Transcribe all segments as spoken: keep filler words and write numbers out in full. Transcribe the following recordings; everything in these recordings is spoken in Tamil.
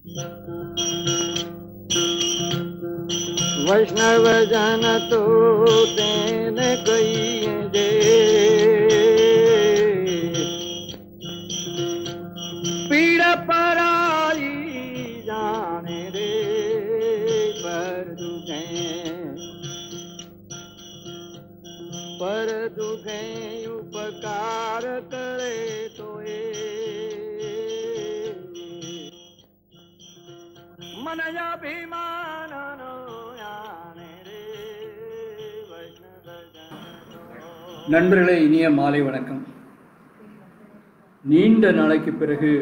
वैष्णव जन तो तेन कहिए जे, पीड़ पराई जाने रे, पर दुखे पर दुखे उपकार करे तो मनयाभिमान நண்பர்களே, இனிய மாலை வணக்கம். நீண்ட நாளைக்கு பிறகு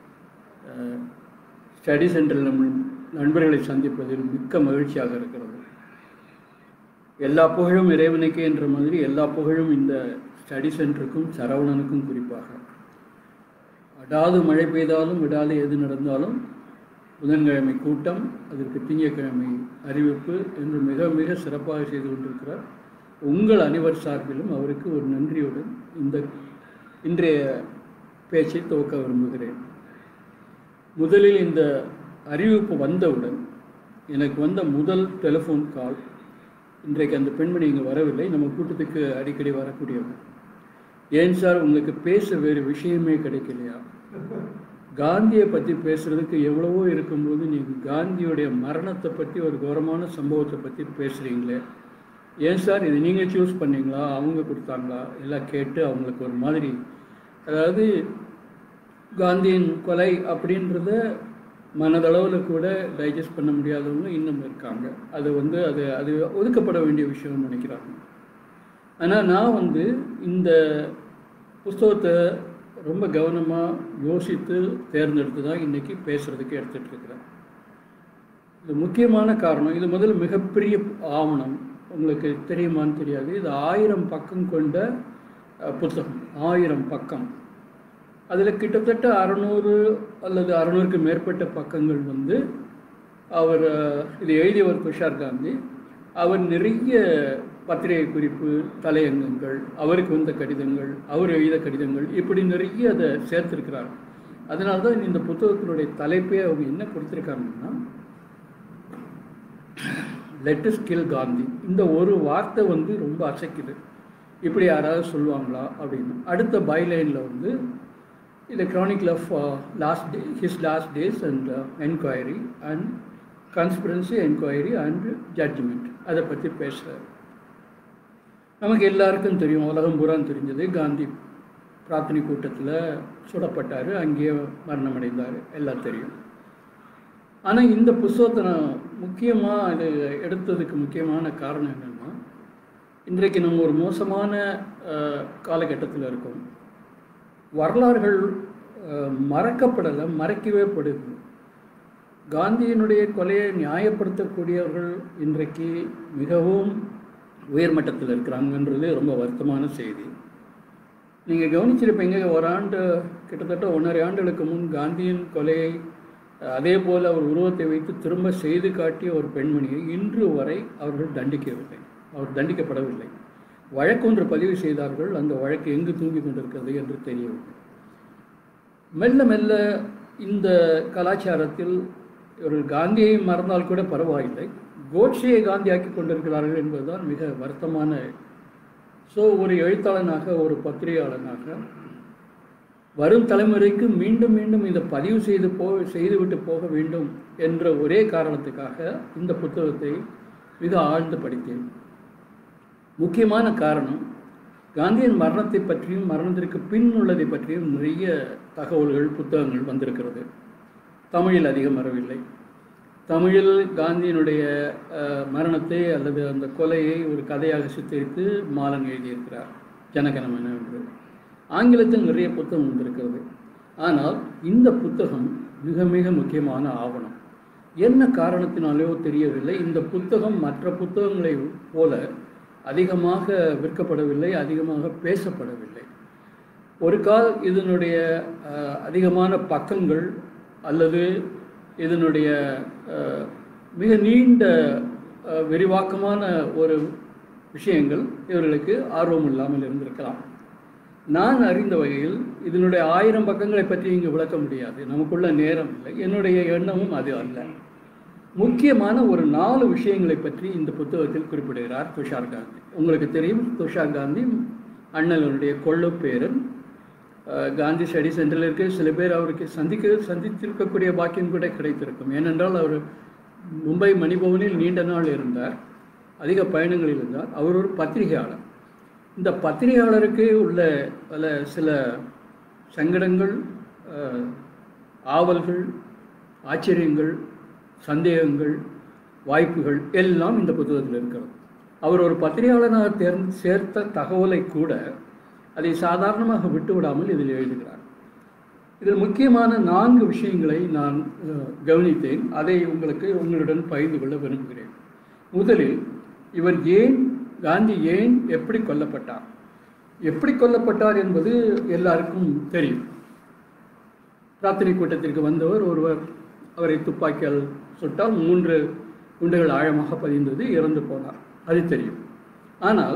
ஸ்டடி சென்டரில் நம்ம நண்பர்களை சந்திப்பதில் மிக்க மகிழ்ச்சியாக இருக்கிறது. எல்லா புகழும் இறைவனுக்கே என்ற மாதிரி எல்லா புகழும் இந்த ஸ்டடி சென்டருக்கும் சரவணனுக்கும் குறிப்பாக. அடாது மழை பெய்தாலும் விடாது எது நடந்தாலும் புதன்கிழமை கூட்டம், அதற்கு திங்கட்கிழமை அறிவிப்பு என்று மிக மிக சிறப்பாக செய்து கொண்டிருக்கிறார். உங்கள் அனைவர் சார்பிலும் அவருக்கு ஒரு நன்றியுடன் இந்த இன்றைய பேச்சை துவக்க விரும்புகிறேன். முதலில் இந்த அறிவிப்பு வந்தவுடன் எனக்கு வந்த முதல் டெலிஃபோன் கால், இன்றைக்கு அந்த பெண்மணி இங்கே வரவில்லை, நம்ம கூட்டத்துக்கு அடிக்கடி வரக்கூடியவர். ஏன் சார், உங்களுக்கு பேச வேறு விஷயமே கிடைக்கலையா? காந்தியை பற்றி பேசுகிறதுக்கு எவ்வளவோ இருக்கும்போது நீங்கள் காந்தியுடைய மரணத்தை பற்றி ஒரு கௌரவமான சம்பவத்தை பற்றி பேசுகிறீங்களே, ஏன் சார் இது நீங்கள் சூஸ் பண்ணிங்களா, அவங்க கொடுத்தாங்களா? எல்லாம் கேட்டு அவங்களுக்கு ஒரு மாதிரி, அதாவது காந்தியின் கொலை அப்படின்றத மனதளவில் கூட டைஜஸ்ட் பண்ண முடியாதவங்க இன்னும் இருக்காங்க. அது வந்து அது அது ஒதுக்கப்பட வேண்டிய விஷயம்னு நினைக்கிறாங்க. ஆனால் நான் வந்து இந்த புஸ்தகத்தை ரொம்ப கவனமாக யோசித்து தேர்ந்தெடுத்து தான் இன்றைக்கி பேசுகிறதுக்கு எடுத்துகிட்டு இருக்கிறேன். இது முக்கியமான காரணம், இது முதல்ல மிகப்பெரிய ஆவணம், உங்களுக்கு தெரியுமான்னு தெரியாது. இது ஆயிரம் பக்கம் கொண்ட புத்தகம், ஆயிரம் பக்கம். அதில் கிட்டத்தட்ட அறநூறு அல்லது அறநூறுக்கு மேற்பட்ட பக்கங்கள் வந்து அவர் இது எழுதியவர் துஷார் காந்தி. அவர் நிறைய பத்திரிகை குறிப்பு, தலையங்கங்கள், அவருக்கு வந்த கடிதங்கள், அவர் எழுத கடிதங்கள், இப்படி நிறைய அதை சேர்த்துருக்கிறார். அதனால தான் இந்த புத்தகத்தினுடைய தலைப்பே அவங்க என்ன கொடுத்துருக்காங்கன்னா, லெட் அஸ் கில் காந்தி. இந்த ஒரு வார்த்தை வந்து ரொம்ப அசைக்குது. இப்படி யாராவது சொல்லுவாங்களா அப்படின்னு. அடுத்த பைலைனில் வந்து இந்த chronicle of last day his last days and enquiry and conspiracy enquiry and judgment, அதை பற்றி பேசுகிறார். நமக்கு எல்லாருக்கும் தெரியும், உலகம் பூரான் தெரிஞ்சது, காந்தி பிரார்த்தனை கூட்டத்தில் சுடப்பட்டார், அங்கேயே மரணமடைந்தார், எல்லாம் தெரியும். ஆனால் இந்த புத்தகத்தை நான் முக்கியமாக இது எடுத்ததுக்கு முக்கியமான காரணம் என்னென்னா, இன்றைக்கு நம்ம ஒரு மோசமான காலகட்டத்தில் இருக்கோம். வரலாறுகள் மறக்கப்படலை, மறைக்கவே படுது. காந்தியினுடைய கொலையை நியாயப்படுத்தக்கூடியவர்கள் இன்றைக்கு மிகவும் உயர்மட்டத்தில் இருக்கிறாங்கன்றது ரொம்ப வருத்தமான செய்தி. நீங்கள் கவனிச்சிருப்பீங்க, ஒரு ஆண்டு கிட்டத்தட்ட ஒன்றரை ஆண்டுகளுக்கு முன் காந்தியின் கொலையை அதே போல் அவர் உருவத்தை வைத்து திரும்ப செய்து காட்டிய ஒரு பெண்மணியை இன்று வரை அவர்கள் தண்டிக்கவில்லை, அவர் தண்டிக்கப்படவில்லை. வழக்கொன்று பதிவு செய்தார்கள், அந்த வழக்கு எங்கு தூங்கி கொண்டிருக்கிறது என்று தெரியவில்லை. மெல்ல மெல்ல இந்த கலாச்சாரத்தில் இவர்கள் காந்தியை மறந்தால் கூட பரவாயில்லை, கோட்சேயை காந்தியாக்கி கொண்டிருக்கிறார்கள் என்பதுதான் மிக வருத்தமான. ஸோ ஒரு எழுத்தாளனாக, ஒரு பத்திரிகையாளனாக வரும் தலைமுறைக்கு மீண்டும் மீண்டும் இதை பதிவு செய்து போ செய்துவிட்டு போக வேண்டும் என்ற ஒரே காரணத்துக்காக இந்த புத்தகத்தை மிக ஆழ்ந்து படித்தேன். முக்கியமான காரணம், காந்தியின் மரணத்தை பற்றியும் மரணத்திற்கு பின் உள்ளதை பற்றியும் நிறைய தகவல்கள், புத்தகங்கள் வந்திருக்கிறது. தமிழில் அதிகம் வரவில்லை. தமிழில் காந்தியினுடைய மரணத்தை அல்லது அந்த கொலையை ஒரு கதையாக சித்தரித்து மாலன் எழுதியிருக்கிறார், ஜனகணமன என்று. ஆங்கிலத்தில் நிறைய புத்தகம் வந்திருக்கிறது. ஆனால் இந்த புத்தகம் மிக மிக முக்கியமான ஆவணம். என்ன காரணத்தினாலோ தெரியவில்லை, இந்த புத்தகம் மற்ற புத்தகங்களை போல அதிகமாக விற்கப்படவில்லை, அதிகமாக பேசப்படவில்லை. ஒரு கால் இதனுடைய அதிகமான பக்கங்கள் அல்லது இதனுடைய மிக நீண்ட விரிவாக்கமான ஒரு விஷயங்கள் இவர்களுக்கு ஆர்வம் இல்லாமல் இருந்திருக்கலாம். நான் அறிந்த வகையில் இதனுடைய ஆயிரம் பக்கங்களை பற்றி இங்கு விளக்க முடியாது, நமக்குள்ள நேரம் இல்லை. என்னுடைய எண்ணமும் அது அல்ல. முக்கியமான ஒரு நாலு விஷயங்களை பற்றி இந்த புத்தகத்தில் குறிப்பிடுகிறார் துஷார் காந்தி. உங்களுக்கு தெரியும், துஷார் காந்தி அண்ணலனுடைய கொள்ளு பேரன். காந்தி ஸ்டடி சென்டரில் இருக்க சில பேர் அவருக்கு சந்திக்க சந்தித்திருக்கக்கூடிய பாக்கியம் கூட கிடைத்திருக்கும். ஏனென்றால் அவர் மும்பை மணிபவனில் நீண்ட நாள் இருந்தார், அதிக பயணங்களில் இருந்தார். அவர் ஒரு பத்திரிகையாளர். இந்த பத்திரிகையாளருக்கு உள்ள பல சில சங்கடங்கள், ஆவல்கள், ஆச்சரியங்கள், சந்தேகங்கள், வாய்ப்புகள் எல்லாம் இந்த புத்தகத்தில் இருக்கிறது. அவர் ஒரு பத்திரிகையாளராக தேர்ந்து சேர்த்த தகவலை கூட அதை சாதாரணமாக விட்டுவிடாமல் இதில் எழுதுகிறார். இதில் முக்கியமான நான்கு விஷயங்களை நான் கவனித்தேன். அதை உங்களுக்கு உங்களுடன் பகிர்ந்து கொள்ள விரும்புகிறேன். முதலில், இவர் ஏன், காந்தி ஏன், எப்படி கொல்லப்பட்டார்? எப்படி கொல்லப்பட்டார் என்பது எல்லாருக்கும் தெரியும். பிரார்த்தனை கூட்டத்திற்கு வந்தவர் ஒருவர் அவரை துப்பாக்கியால் சுட்டால் மூன்று குண்டுகள் ஆழமாக பதிந்தது, இறந்து போனார், அது தெரியும். ஆனால்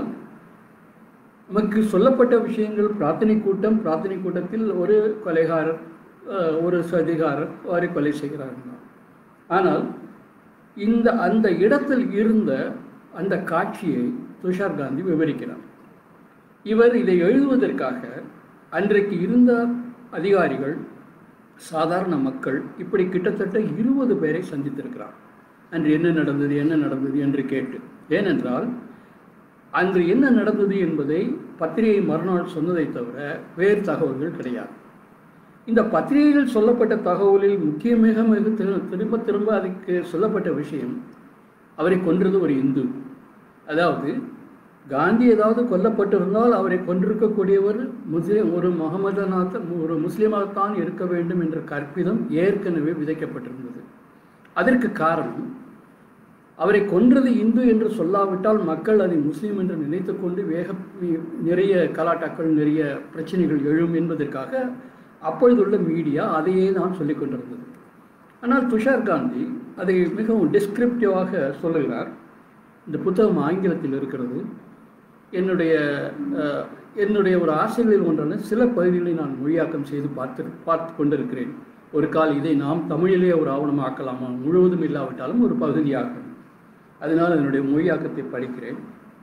நமக்கு சொல்லப்பட்ட விஷயங்கள், பிரார்த்தனை கூட்டம், பிரார்த்தனை கூட்டத்தில் ஒரு கொலைகாரர், ஒரு சதிகாரர் அவரை கொலை செய்கிறார்கள். ஆனால் இந்த அந்த இடத்தில் இருந்த அந்த காட்சியை துஷார் காந்தி விவரிக்கிறார். இவர் இதை எழுதுவதற்காக அன்றைக்கு இருந்த அதிகாரிகள், சாதாரண மக்கள், இப்படி கிட்டத்தட்ட இருபது பேரை சந்தித்திருக்கிறார். அன்று என்ன நடந்தது என்ன நடந்தது என்று கேட்டு. ஏனென்றால் அன்று என்ன நடந்தது என்பதை பத்திரிகை மறுநாள் சொன்னதை தவிர வேறு தகவல்கள் கிடையாது. இந்த பத்திரிகைகள் சொல்லப்பட்ட தகவலில் முக்கியமாக மிக திரும்ப திரும்ப அதுக்கு சொல்லப்பட்ட விஷயம், அவரை கொன்றது ஒரு இந்து. அதாவது காந்தி ஏதாவது கொல்லப்பட்டிருந்தால் அவரை கொன்றிருக்கக்கூடியவர் முஸ்லிம், ஒரு முகமதனாக, ஒரு முஸ்லீமாகத்தான் இருக்க வேண்டும் என்ற கற்பிதம் ஏற்கனவே விதைக்கப்பட்டிருந்தது. அதற்கு காரணம், அவரை கொன்றது இந்து என்று சொல்லாவிட்டால் மக்கள் அதை முஸ்லீம் என்று நினைத்து கொண்டு வேக நிறைய கலாட்டாக்கள், நிறைய பிரச்சனைகள் எழும் என்பதற்காக அப்பொழுதுள்ள மீடியா அதையே தான் சொல்லிக் கொண்டிருந்தது. ஆனால் துஷார் காந்தி அதை மிகவும் டிஸ்கிரிப்டிவாக சொல்லுகிறார். இந்த புத்தகம் ஆங்கிலத்தில் இருக்கிறது. என்னுடைய என்னுடைய ஒரு ஆசைகளில் ஒன்றான சில பகுதிகளை நான் மொழியாக்கம் செய்து பார்த்து பார்த்து கொண்டிருக்கிறேன். ஒரு கால் இதை நாம் தமிழிலே ஒரு ஆவணமாக்கலாமா, முழுவதும் இல்லாவிட்டாலும் ஒரு பகுதியாக. அதனால் என்னுடைய மொழியாக்கத்தை படிக்கிறேன்.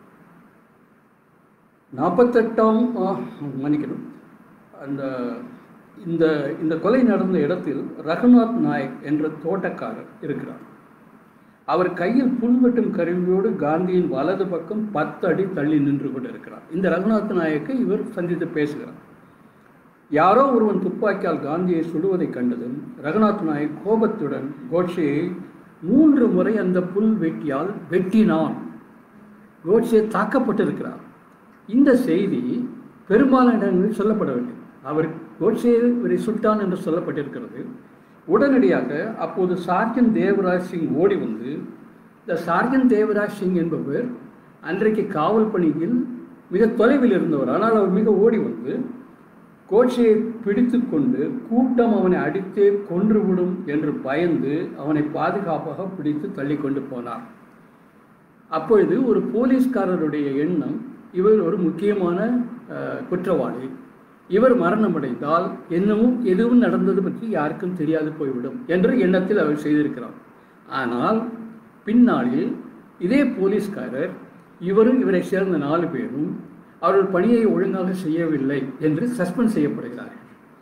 நாற்பத்தெட்டாம் மன்னிக்கணும் அந்த இந்த இந்த கொலை நடந்த இடத்தில் ரகுநாத் நாயக் என்ற தோட்டக்காரர் இருக்கிறார். அவர் கையில் புல்வெட்டும் கருவியோடு காந்தியின் வலது பக்கம் பத்து அடி தள்ளி நின்று கொண்டு இருக்கிறார். இந்த ரகுநாத் நாயக்கை இவர் சந்தித்து பேசுகிறார். யாரோ ஒருவன் துப்பாக்கியால் காந்தியை சுடுவதை கண்டதும் ரகுநாத் நாயக் கோபத்துடன் கோட்சேயை மூன்று முறை அந்த புல் வெட்டியால் வெட்டினான். கோட்சே தாக்கப்பட்டிருக்கிறார். இந்த செய்தி பெரும்பாலான இடங்களில் சொல்லப்படவில்லை. அவர் கோட்சே இவரை சுட்டான் என்று சொல்லப்பட்டிருக்கிறது. உடனடியாக அப்போது சார்ஜன் தேவராஜ் சிங் ஓடி வந்து, இந்த சார்ஜன் தேவராஜ் சிங் என்பவர் அன்றைக்கு காவல் பணியில் மிக தொலைவில் இருந்தவர். ஆனால் அவர் மிக ஓடி வந்து கோட்சேயை பிடித்து கொண்டு கூட்டம் அவனை அடித்தே கொன்றுவிடும் என்று பயந்து அவனை பாதுகாப்பாக பிடித்து தள்ளி கொண்டு போனார். அப்பொழுது ஒரு போலீஸ்காரருடைய எண்ணம், இவர் ஒரு முக்கியமான குற்றவாளி, இவர் மரணமடைந்தால் என்னமும் எதுவும் நடந்தது பற்றி யாருக்கும் தெரியாது போய்விடும் என்ற எண்ணத்தில் அவர் செய்திருக்கிறார். ஆனால் பின்னாளில் இதே போலீஸ்காரர் இவரும் இவரை சேர்ந்த நாலு பேரும் அவர்கள் பணியை ஒழுங்காக செய்யவில்லை என்று சஸ்பெண்ட் செய்யப்படுகிறார்கள்.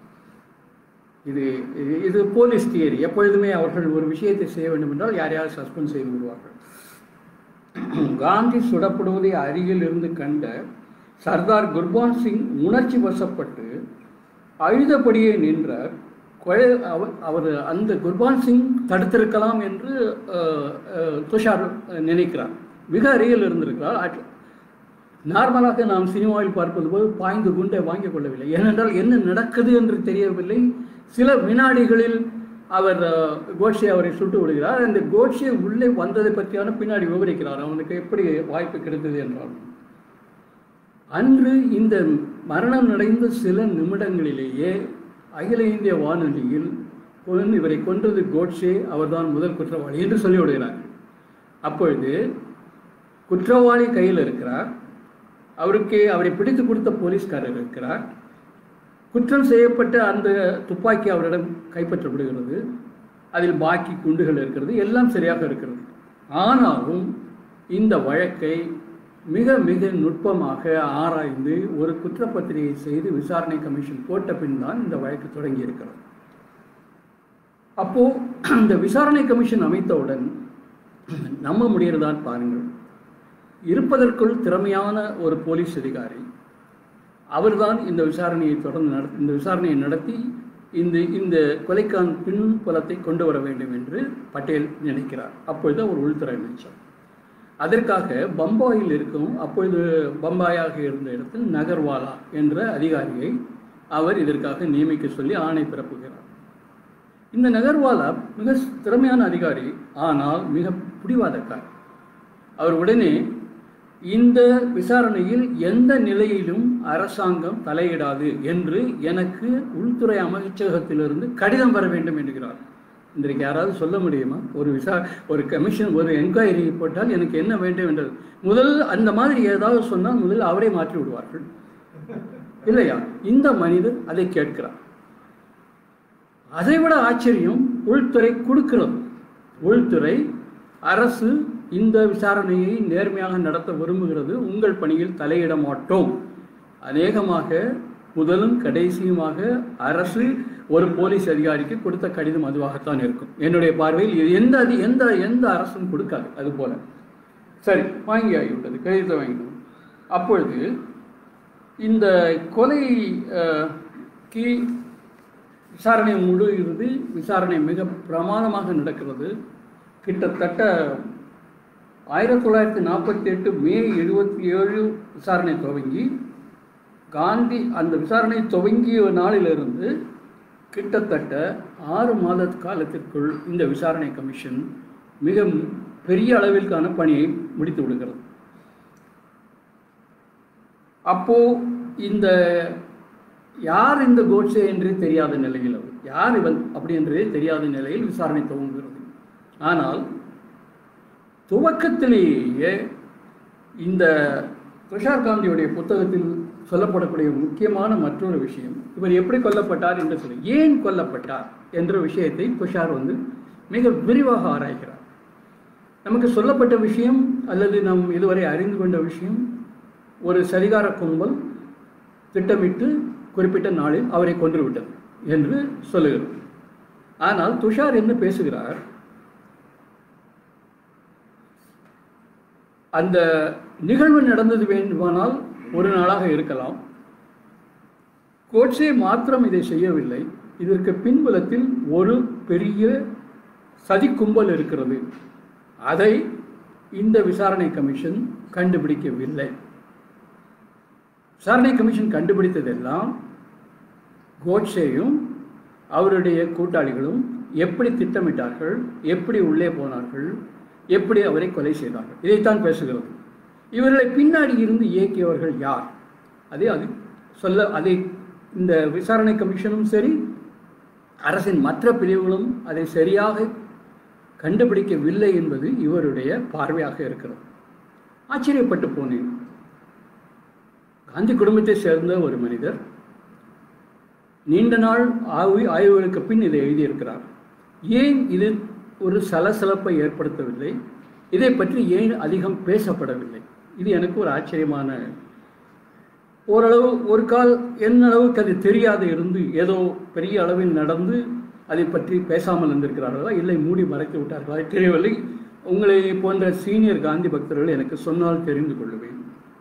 இது இது போலீஸ் தியரி. எப்பொழுதுமே அவர்கள் ஒரு விஷயத்தை செய்ய வேண்டும் என்றால் யார் யார் சஸ்பெண்ட் செய்து விடுவார்கள். காந்தி சுடப்படுவதை அருகில் இருந்து கண்ட சர்தார் குர்பான் சிங் உணர்ச்சி வசப்பட்டு அழுதபடியே நின்றார். கொலை அவர் அந்த குர்பான் சிங் தடுத்திருக்கலாம் என்று துஷார் நினைக்கிறார். மிக அருகில் இருந்திருக்கிறார். நார்மலாக நாம் சினிமாவில் பார்ப்பது போது பாய்ந்து குண்டை வாங்கிக் கொள்ளவில்லை. ஏனென்றால் என்ன நடக்குது என்று தெரியவில்லை. சில வினாடிகளில் அவர் கோட்சே அவரை சுட்டு விடுகிறார். அந்த கோட்சே உள்ளே வந்ததை பற்றியான பின்னாடி விவரிக்கிறார். அவனுக்கு எப்படி வாய்ப்பு கிடைத்தது என்றால், அன்று இந்த மரணம் நடந்த சில நிமிடங்களிலேயே அகில இந்திய வானொலியில் இவரை கொன்றது கோட்சே, அவர்தான் முதல் குற்றவாளி என்று சொல்லிவிடுகிறார். அப்பொழுது குற்றவாளி கையில் இருக்கிறார். அவருக்கு அவரை பிடித்து கொடுத்த போலீஸ்காரர் இருக்கிறார். குற்றம் செய்யப்பட்ட அந்த துப்பாக்கி அவரிடம் கைப்பற்றப்படுகிறது. அதில் பாக்கி குண்டுகள் இருக்கிறது, எல்லாம் சரியாக இருக்கிறது. ஆனாலும் இந்த வழக்கை மிக மிக நுட்பமாக ஆராய்ந்து ஒரு குற்றப்பத்திரிகை செய்து விசாரணை கமிஷன் போட்ட பின் தான் இந்த வழக்கு தொடங்கி இருக்கிறது. அப்போ இந்த விசாரணை கமிஷன் அமைத்தவுடன் நம்ப முடியறதான் பாருங்கள், இருப்பதற்குள் திறமையான ஒரு போலீஸ் அதிகாரி அவர்தான் இந்த விசாரணையை தொடர்ந்து நட இந்த விசாரணையை நடத்தி இந்த இந்த கொலைக்கான பின்புலத்தை கொண்டு வர வேண்டும் என்று பட்டேல் நினைக்கிறார். அப்பொழுது அவர் உள்துறை அமைச்சர். அதற்காக பம்பாயில் இருக்கும், அப்பொழுது பம்பாயாக இருந்த இடத்தில் நகர்வாலா என்ற அதிகாரியை அவர் இதற்காக நியமிக்க சொல்லி ஆணை பிறப்புகிறார். இந்த நகர்வாலா மிக திறமையான அதிகாரி, ஆனால் மிக பிடிவாதக்கார். அவர் உடனே இந்த விசாரணையில் எந்த நிலையிலும் அரசாங்கம் தலையிடாது என்று எனக்கு உள்துறை அமைச்சகத்திலிருந்து கடிதம் வர வேண்டும் என்கிறார். இன்றைக்கு யாராவது சொல்ல முடியுமா? ஒரு விசா ஒரு கமிஷன் ஒரு என்கொயரி போட்டால் எனக்கு என்ன வேண்டும் என்றது முதல் அந்த மாதிரி ஏதாவது சொன்னால் முதல் அவரை மாற்றி விடுவார்கள் இல்லையா? இந்த மனிதர் அதை கேட்கிறார். அதைவிட ஆச்சரியம், உள்துறை கொடுக்கிறது. உள்துறை அரசு இந்த விசாரணையை நேர்மையாக நடத்த விரும்புகிறது, உங்கள் பணியில் தலையிட மாட்டோம். அநேகமாக முதலும் கடைசியுமாக அரசு ஒரு போலீஸ் அதிகாரிக்கு கொடுத்த கடிதம் அதுவாகத்தான் இருக்கும். என்னுடைய பார்வையில் இது எந்த அது எந்த எந்த அரசும் கொடுக்காது. அது போல சரி வாங்கி ஆகிவிட்டது, கடிதத்தை வாங்கினோம். அப்பொழுது இந்த கொலைக்கு விசாரணை முடிகிறது. விசாரணை மிக பிரமாதமாக நடக்கிறது. கிட்டத்தட்ட ஆயிரத்தி தொள்ளாயிரத்தி நாற்பத்தி எட்டு மே எழுபத்தி ஏழு விசாரணை துவங்கி காந்தி அந்த விசாரணை துவங்கிய நாளிலிருந்து கிட்டத்தட்ட ஆறு மாத காலத்திற்குள் இந்த விசாரணை கமிஷன் மிக பெரிய அளவிற்கான பணியை முடித்து விடுகிறது. அப்போ இந்த யார் இந்த கோட்சே என்றே தெரியாத நிலையில், அவர் யார் இவன் அப்படி என்றே தெரியாத நிலையில் விசாரணை துவங்குகிறது. ஆனால் துவக்கத்திலேயே இந்த துஷார் காந்தியுடைய புத்தகத்தில் சொல்லப்படக்கூடிய முக்கியமான மற்றொரு விஷயம், இவர் எப்படி கொல்லப்பட்டார் என்று சொல்லி, ஏன் கொல்லப்பட்டார் என்ற விஷயத்தை துஷார் வந்து மிக விரிவாக ஆராய்கிறார். நமக்கு சொல்லப்பட்ட விஷயம் அல்லது நாம் இதுவரை அறிந்து கொண்ட விஷயம், ஒரு சரிகார கும்பல் திட்டமிட்டு குறிப்பிட்ட நாளில் அவரை கொன்றுவிட்டது என்று சொல்லுகிறது. ஆனால் துஷார் என்ன பேசுகிறார், அந்த நிகழ்வு நடந்தது வேண்டுமானால் ஒரு நாளாக இருக்கலாம். கோட்சே மாத்திரம் இதை செய்யவில்லை, இதற்கு பின்புலத்தில் ஒரு பெரிய சதி கும்பல் இருக்கிறது. அதை இந்த விசாரணை கமிஷன் கண்டுபிடிக்கவில்லை. விசாரணை கமிஷன் கண்டுபிடித்ததெல்லாம் கோட்சேயும் அவருடைய கூட்டாளிகளும் எப்படி திட்டமிட்டார்கள், எப்படி உள்ளே போனார்கள், எப்படி அவரை கொலை செய்தார்கள், இதைத்தான் பேசுகிறது. இவர்களை பின்னாடி இருந்து இயக்கியவர்கள் யார், அதை அது சொல்ல அதை இந்த விசாரணை கமிஷனும் சரி அரசின் மற்ற பிரிவுகளும் அதை சரியாக கண்டுபிடிக்கவில்லை என்பது இவருடைய பார்வையாக இருக்கிறது. ஆச்சரியப்பட்டு போனேன். காந்தி குடும்பத்தை சேர்ந்த ஒரு மனிதர் நீண்ட நாள் ஆய்வு ஆய்வுகளுக்கு பின் இதை எழுதியிருக்கிறார். ஏன் இது ஒரு சலசலப்பை ஏற்படுத்தவில்லை, இதை பற்றி ஏன் அதிகம் பேசப்படவில்லை? இது எனக்கு ஒரு ஆச்சரியமான, ஓரளவு ஒரு கால் என்ன அளவுக்கு அது தெரியாது இருந்து ஏதோ பெரிய அளவில் நடந்து அதை பற்றி பேசாமல் இருந்திருக்கிறார்களா, இல்லை மூடி மறைத்து விட்டார்களா தெரியவில்லை. உங்களை போன்ற சீனியர் காந்தி பக்தர்கள் எனக்கு சொன்னால் தெரிந்து கொள்ளுவேன்.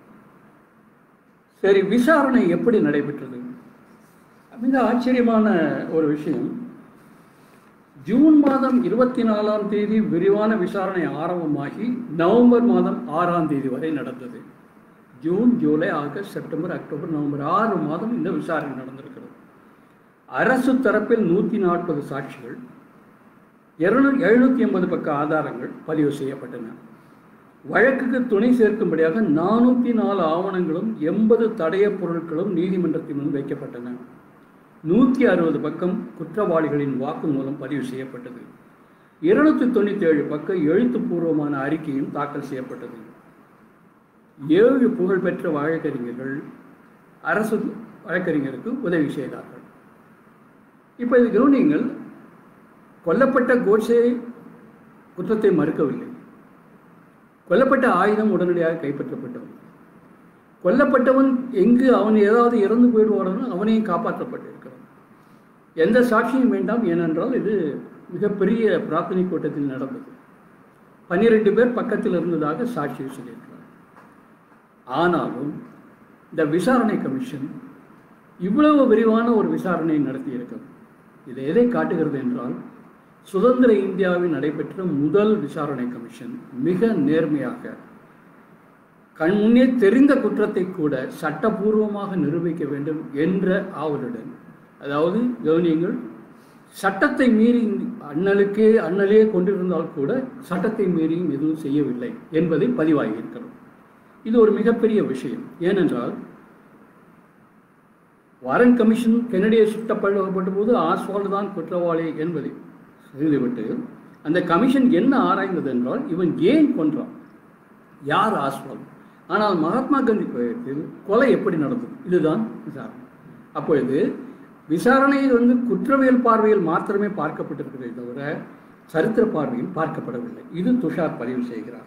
சரி, விசாரணை எப்படி நடைபெற்றது? மிக ஆச்சரியமான ஒரு விஷயம். ஜூன் மாதம் இருபத்தி நாலாம் தேதி விரிவான விசாரணை ஆரம்பமாகி நவம்பர் மாதம் ஆறாம் தேதி வரை நடந்தது. June, July, August, September, October, November ஆறு மாதம் இந்த விசாரணை நடந்திருக்கிறது. அரசு தரப்பில் நூற்றி நாற்பது சாட்சிகள், இருநூ எழுநூற்றி ஐம்பது பக்க ஆதாரங்கள் பதிவு செய்யப்பட்டன. வழக்குக்கு துணை சேர்க்கும்படியாக நானூற்றி நாலு ஆவணங்களும் எண்பது தடய பொருட்களும் நீதிமன்றத்தின் முன் வைக்கப்பட்டன. நூற்றி அறுபது பக்கம் குற்றவாளிகளின் வாக்குமூலம் பதிவு செய்யப்பட்டது. இருநூத்தி தொண்ணூற்றி ஏழு பக்க எழுத்துப்பூர்வமான அறிக்கையும் தாக்கல் செய்யப்பட்டது. ஏழு புகழ்பெற்ற வழக்கறிஞர்கள் அரசு வழக்கறிஞருக்கு உதவி செய்தார்கள். இப்போ இது கவனியுங்கள், கொல்லப்பட்ட கோட்சே குற்றத்தை மறுக்கவில்லை. கொல்லப்பட்ட ஆயுதம் உடனடியாக கைப்பற்றப்பட்டவன். கொல்லப்பட்டவன் எங்கு அவன் ஏதாவது இறந்து போயிடுவானோ அவனையும் காப்பாற்றப்பட்டிருக்கிறான். எந்த சாட்சியும் வேண்டாம். ஏனென்றால் இது மிகப்பெரிய பிரார்த்தனை கூட்டத்தில் நடந்தது. பன்னிரெண்டு பேர் பக்கத்தில் இருந்ததாக சாட்சி சொல்லியிருக்கிறார். ஆனாலும் இந்த விசாரணை கமிஷன் இவ்வளவு விரிவான ஒரு விசாரணை நடத்தியிருக்கிறது. இது எதை காட்டுகிறது என்றால், சுதந்திர இந்தியாவில் நடைபெற்ற முதல் விசாரணை கமிஷன் மிக நேர்மையாக கண்முன்னே தெரிந்த குற்றத்தை கூட சட்டபூர்வமாக நிரூபிக்க வேண்டும் என்ற ஆவலுடன், அதாவது கவனியங்கள், சட்டத்தை மீறி அண்ணலுக்கே அண்ணலே கொண்டிருந்தால் கூட சட்டத்தை மீறியும் எதுவும் செய்யவில்லை என்பதை பதிவாகியிருக்கிறது. இது ஒரு மிகப்பெரிய விஷயம். ஏனென்றால் வாரன் கமிஷன் கென்னடியை சுட்டப்பட்ட போது ஆஸ்வால்டு தான் குற்றவாளி என்பதை எழுதிவிட்டு அந்த கமிஷன் என்ன ஆராய்ந்தது என்றால், இவன் ஏன் கொன்றான், யார் ஆஸ்வால்டு. ஆனால் மகாத்மா காந்தி விஷயத்தில் கொலை எப்படி நடந்தது, இதுதான் விசாரணை. அப்பொழுது விசாரணை வந்து குற்றவியல் பார்வையில் மாத்திரமே பார்க்கப்பட்டிருக்கிறதை தவிர சரித்திர பார்வையில் பார்க்கப்படவில்லை. இது துஷார் பதிவு செய்கிறார்.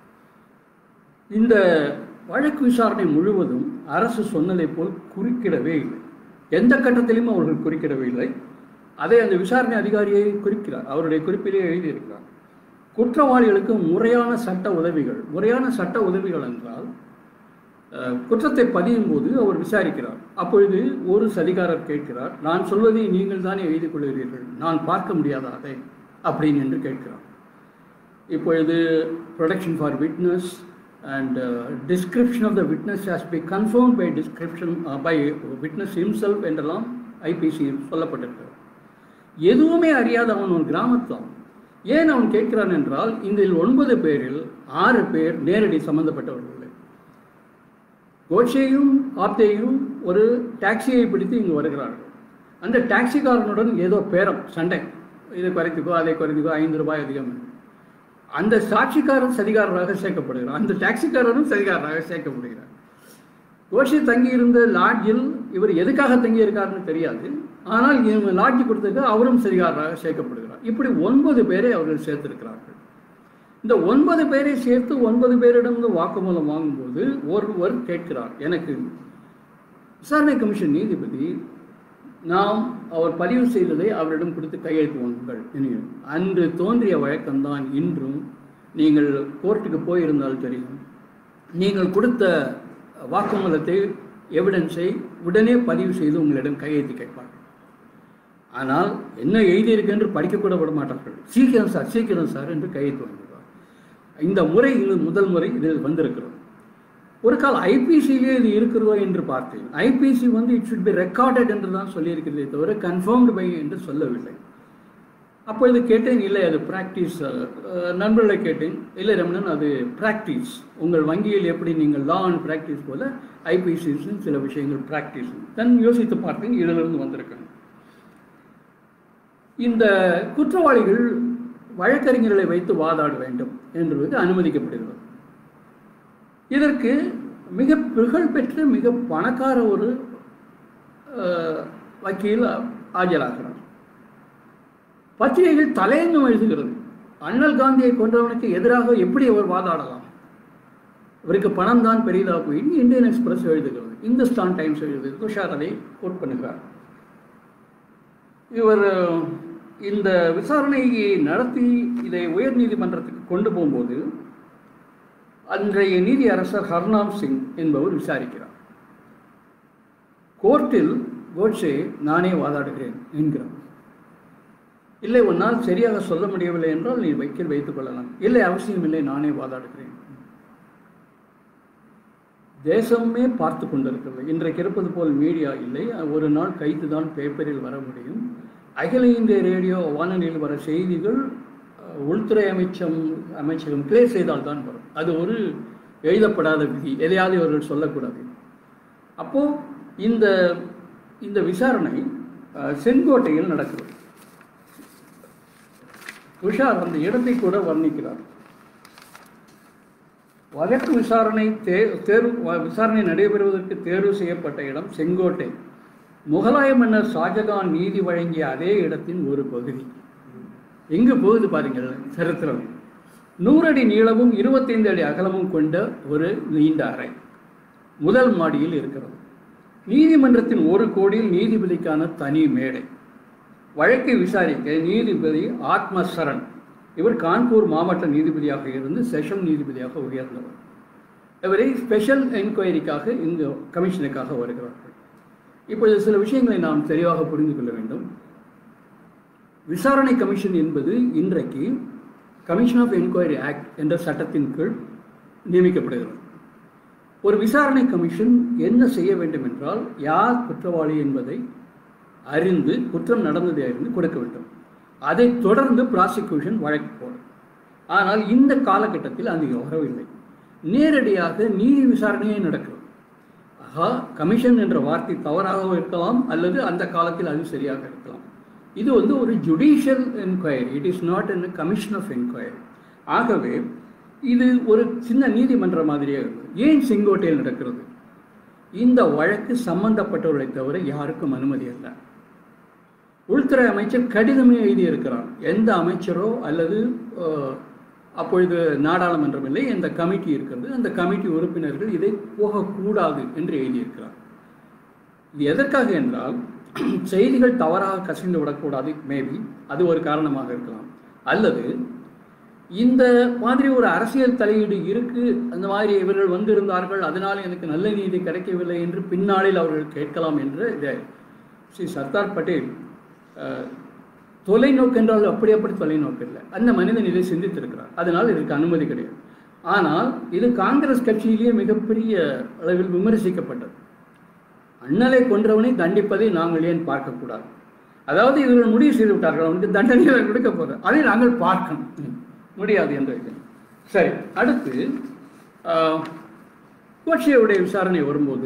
இந்த வழக்கு விசாரணை முழுவதும் அரசு சொன்னதை போல் குறுக்கிடவே இல்லை. எந்த கட்டத்திலும் அவர்கள் குறுக்கிடவே இல்லை. அதை அந்த விசாரணை அதிகாரியை குறிக்கிறார், அவருடைய குறிப்பிலேயே எழுதியிருக்கிறார். குற்றவாளிகளுக்கு முறையான சட்ட உதவிகள். முறையான சட்ட உதவிகள் என்றால், குற்றத்தை பதியும் போது அவர் விசாரிக்கிறார். அப்பொழுது ஒரு சதிகாரர் கேட்கிறார், நான் சொல்வதை நீங்கள் தானே எழுதி கொள்கிறீர்கள், நான் பார்க்க முடியாதா அதை அப்படின்னு என்று கேட்கிறார். இப்பொழுது protection for witness and uh, description of the witness has been confirmed by description uh, by witness himself என்றெல்லாம் ஐபிசியில் சொல்லப்பட்டிருக்கிறது. எதுவுமே அறியாத அவன் ஒரு கிராமத்தான். ஏன் அவன் கேட்கிறான் என்றால், இதில் ஒன்பது பேரில் ஆறு பேர் நேரடி சம்பந்தப்பட்டவர்கள். கோட்சேயும் ஆப்தேயும் ஒரு டாக்ஸியை பிடித்து இங்கு வருகிறார்கள். அந்த டாக்ஸிக்காரனுடன் ஏதோ பேரம், சண்டை, இதை குறைத்துக்கோ அதை குறைத்துக்கோ, ஐந்து ரூபாய் அதிகம். அந்த சாட்சிக்காரன் சதிகாரராக சேர்க்கப்படுகிறார், அந்த டாக்ஸிக்காரரும் சதிகாரராக சேர்க்கப்படுகிறார். கோட்சே தங்கியிருந்த லாட்ஜில் இவர் எதுக்காக தங்கியிருக்காருன்னு தெரியாது. ஆனால் இவங்க லாட்ஜி கொடுத்ததுக்கு அவரும் சதிகாரராக சேர்க்கப்படுகிறார். இப்படி ஒன்பது பேரை அவர்கள் சேர்த்திருக்கிறார்கள். இந்த ஒன்பது பேரை சேர்த்து ஒன்பது பேரிடம் வாக்குமூலம் வாங்கும்போது ஒருவர் கேட்கிறார், எனக்கு விசாரணை கமிஷன் நீதிபதி நாம் அவர் பதிவு செய்ததை அவரிடம் கொடுத்து கையெழுத்து வாங்குங்கள் என்கிறோம். அன்று தோன்றிய வழக்கம்தான் இன்றும். நீங்கள் கோர்ட்டுக்கு போயிருந்தால் தெரியும், நீங்கள் கொடுத்த வாக்குமூலத்தை, எவிடன்ஸை உடனே பதிவு செய்து உங்களிடம் கையெழுத்து கேட்பார்கள். ஆனால் என்ன எழுதியிருக்கு என்று படிக்கக்கூட விட மாட்டார்கள். சீக்கிரம் சார் சீக்கிரம் சார் என்று கையெழுத்து வாங்குவார். இந்த முறை இது முதல் முறை இதில் வந்திருக்கிறது. ஒரு கால் ஐபிசியிலே இது இருக்கிறதோ என்று பார்த்தேன். ஐபிசி வந்து இட் ஷுட் பி ரெக்கார்டட் என்று தான் சொல்லியிருக்கிறதே தவிர கன்ஃபார்ம்டு பை என்று சொல்லவில்லை. அப்போ இது கேட்டேன், இல்லை அது ப்ராக்டிஸ். நண்பர்களை கேட்டேன், இல்லை ரமணன் அது ப்ராக்டிஸ். உங்கள் வங்கியில் எப்படி நீங்கள் லா அண்ட் ப்ராக்டிஸ் போல ஐபிசிஸும் சில விஷயங்கள் ப்ராக்டிஸ். தன் யோசித்து பார்த்தேன், இதிலிருந்து வந்திருக்கேன். இந்த குற்றவாளிகள் வழக்கறிஞர்களை வைத்து வாதாட வேண்டும் என்பது அனுமதிக்கப்படுகிறது. இதற்கு மிக புகழ்பெற்ற மிக பணக்கார ஒரு வக்கீல் ஆஜராகிறார். பத்திரிகைகள் தலையங்கம் எழுதுகிறது, அண்ணல் காந்தியை கொன்றவனுக்கு எதிராக எப்படி அவர் வாதாடலாம், இவருக்கு பணம் தான் பெரியதாக போய் இந்தியன் எக்ஸ்பிரஸ் எழுதுகிறது, இந்துஸ்தான் டைம்ஸ் எழுதுகிறது. துஷார் அதை கோட் பண்ணுகிறார். இவர் இந்த விசாரணையை நடத்தி இதை உயர் நீதிமன்றத்துக்கு கொண்டு போகும்போது அன்றைய நீதி அரசர் ஹர்நாம் சிங் என்பவர் விசாரிக்கிறார். கோர்ட்டில் கோட்சே நானே வாதாடுகிறேன் என்கிறார். இல்லை, உன்னால் சரியாக சொல்ல முடியவில்லை என்றால் நீ வைக்கில் வைத்துக் கொள்ளலாம். இல்லை, அவசியம் இல்லை, நானே வாதாடுகிறேன். தேசமே பார்த்து கொண்டிருக்கிறது. இன்றைக்கு இருப்பது போல் மீடியா இல்லை. ஒரு நாள் கைத்து தான் பேப்பரில் வர முடியும். அகில இந்திய ரேடியோ வானொலியில் வர செய்திகள் உள்துறை அமைச்சம் அமைச்சகம் கிளியர் செய்தால் தான் வரும். அது ஒரு எழுதப்படாத விதி, எதையாவது இவர்கள் சொல்லக்கூடாது. அப்போ இந்த இந்த விசாரணை செங்கோட்டையில் நடக்கிறது. துஷார் அந்த இடத்தை கூட வர்ணிக்கிறார். வழக்கு விசாரணை தே தேர்வு விசாரணை நடைபெறுவதற்கு தேர்வு செய்யப்பட்ட இடம் செங்கோட்டை. முகலாய மன்னர் ஷாஜகான் நீதி வழங்கிய அதே இடத்தின் ஒரு பகுதி. எங்கு போகுது பாருங்கள் சரித்திரம். நூறடி நீளமும் இருபத்தைந்து அடி அகலமும் கொண்ட ஒரு நீண்ட அறை முதல் மாடியில் இருக்கிறது. நீதிமன்றத்தின் ஒரு கோடியில் நீதிபதிக்கான தனி மேடை. வழக்கை விசாரிக்க நீதிபதி ஆத்மசரண். இவர் கான்பூர் மாவட்ட நீதிபதியாக இருந்து செஷன் நீதிபதியாக உயர்ந்தவர். இவரை ஸ்பெஷல் என்கொயரிக்காக இந்த கமிஷனுக்காக வருகிறார்கள். இப்பொழுது சில விஷயங்களை நாம் தெளிவாக புரிந்து கொள்ள வேண்டும். விசாரணை கமிஷன் என்பது இன்றைக்கு கமிஷன் ஆஃப் என்கொயரி ஆக்ட் என்ற சட்டத்தின் கீழ் நியமிக்கப்படுகிறது. ஒரு விசாரணை கமிஷன் என்ன செய்ய வேண்டும் என்றால், யார் குற்றவாளி என்பதை அறிந்து குற்றம் நடந்ததை அறிந்து கொடுக்க வேண்டும். அதை தொடர்ந்து ப்ராசிக்யூஷன் வழக்கு போடும். ஆனால் இந்த காலகட்டத்தில் அது வரவில்லை. நேரடியாக நீதி விசாரணையே நடக்கிறது. ஆகா, கமிஷன் என்ற வார்த்தை தவறாகவும் இருக்கலாம், அல்லது அந்த காலத்தில் அது சரியாக இருக்கலாம். இது வந்து ஒரு judicial enquiry, it is not an commission of enquiry. ஆகவே இது ஒரு சின்ன நீதிமன்றம் மாதிரியே இருக்குது. ஏன் செங்கோட்டையில் நடக்கிறது? இந்த வழக்கு சம்பந்தப்பட்டவர்களை தவிர யாருக்கும் அனுமதி அல்ல. உள்துறை அமைச்சர் கடிதமே எழுதியிருக்கிறார். எந்த அமைச்சரோ அல்லது அப்பொழுது நாடாளுமன்றம் இல்லை, இந்த கமிட்டி இருக்கிறது, அந்த கமிட்டி உறுப்பினர்கள் இதை போகக்கூடாது என்று எழுதியிருக்கிறார். இது எதற்காக என்றால், செய்திகள் தவறாக கசிந்து விடக்கூடாது, மேபி அது ஒரு காரணமாக இருக்கலாம். அல்லது இந்த மாதிரி ஒரு அரசியல் தலையீடு இருக்கு, அந்த மாதிரி இவர்கள் வந்திருந்தார்கள், அதனால் எனக்கு நல்ல நீதி கிடைக்கவில்லை என்று பின்னாளில் அவர்கள் கேட்கலாம் என்று இதை ஸ்ரீ சர்தார் பட்டேல் தொலைநோக்கு என்றால் அப்படி அப்படி தொலைநோக்கு இல்லை, அந்த மனிதன் இதை சிந்தித்திருக்கிறார். அதனால் இதற்கு அனுமதி கிடையாது. ஆனால் இது காங்கிரஸ் கட்சியிலேயே மிகப்பெரிய அளவில் விமர்சிக்கப்பட்டது. அண்ணலை கொன்றவனை தண்டிப்பதை நாங்கள் ஏன் பார்க்கக்கூடாது? அதாவது இவர்கள் முடிவு செய்து விட்டார்கள், அவனுக்கு தண்டனை கொடுக்க போகிற அதை நாங்கள் பார்க்கணும் முடியாது என்று. சரி, அடுத்து கோட்சேவுடைய விசாரணை வரும்போது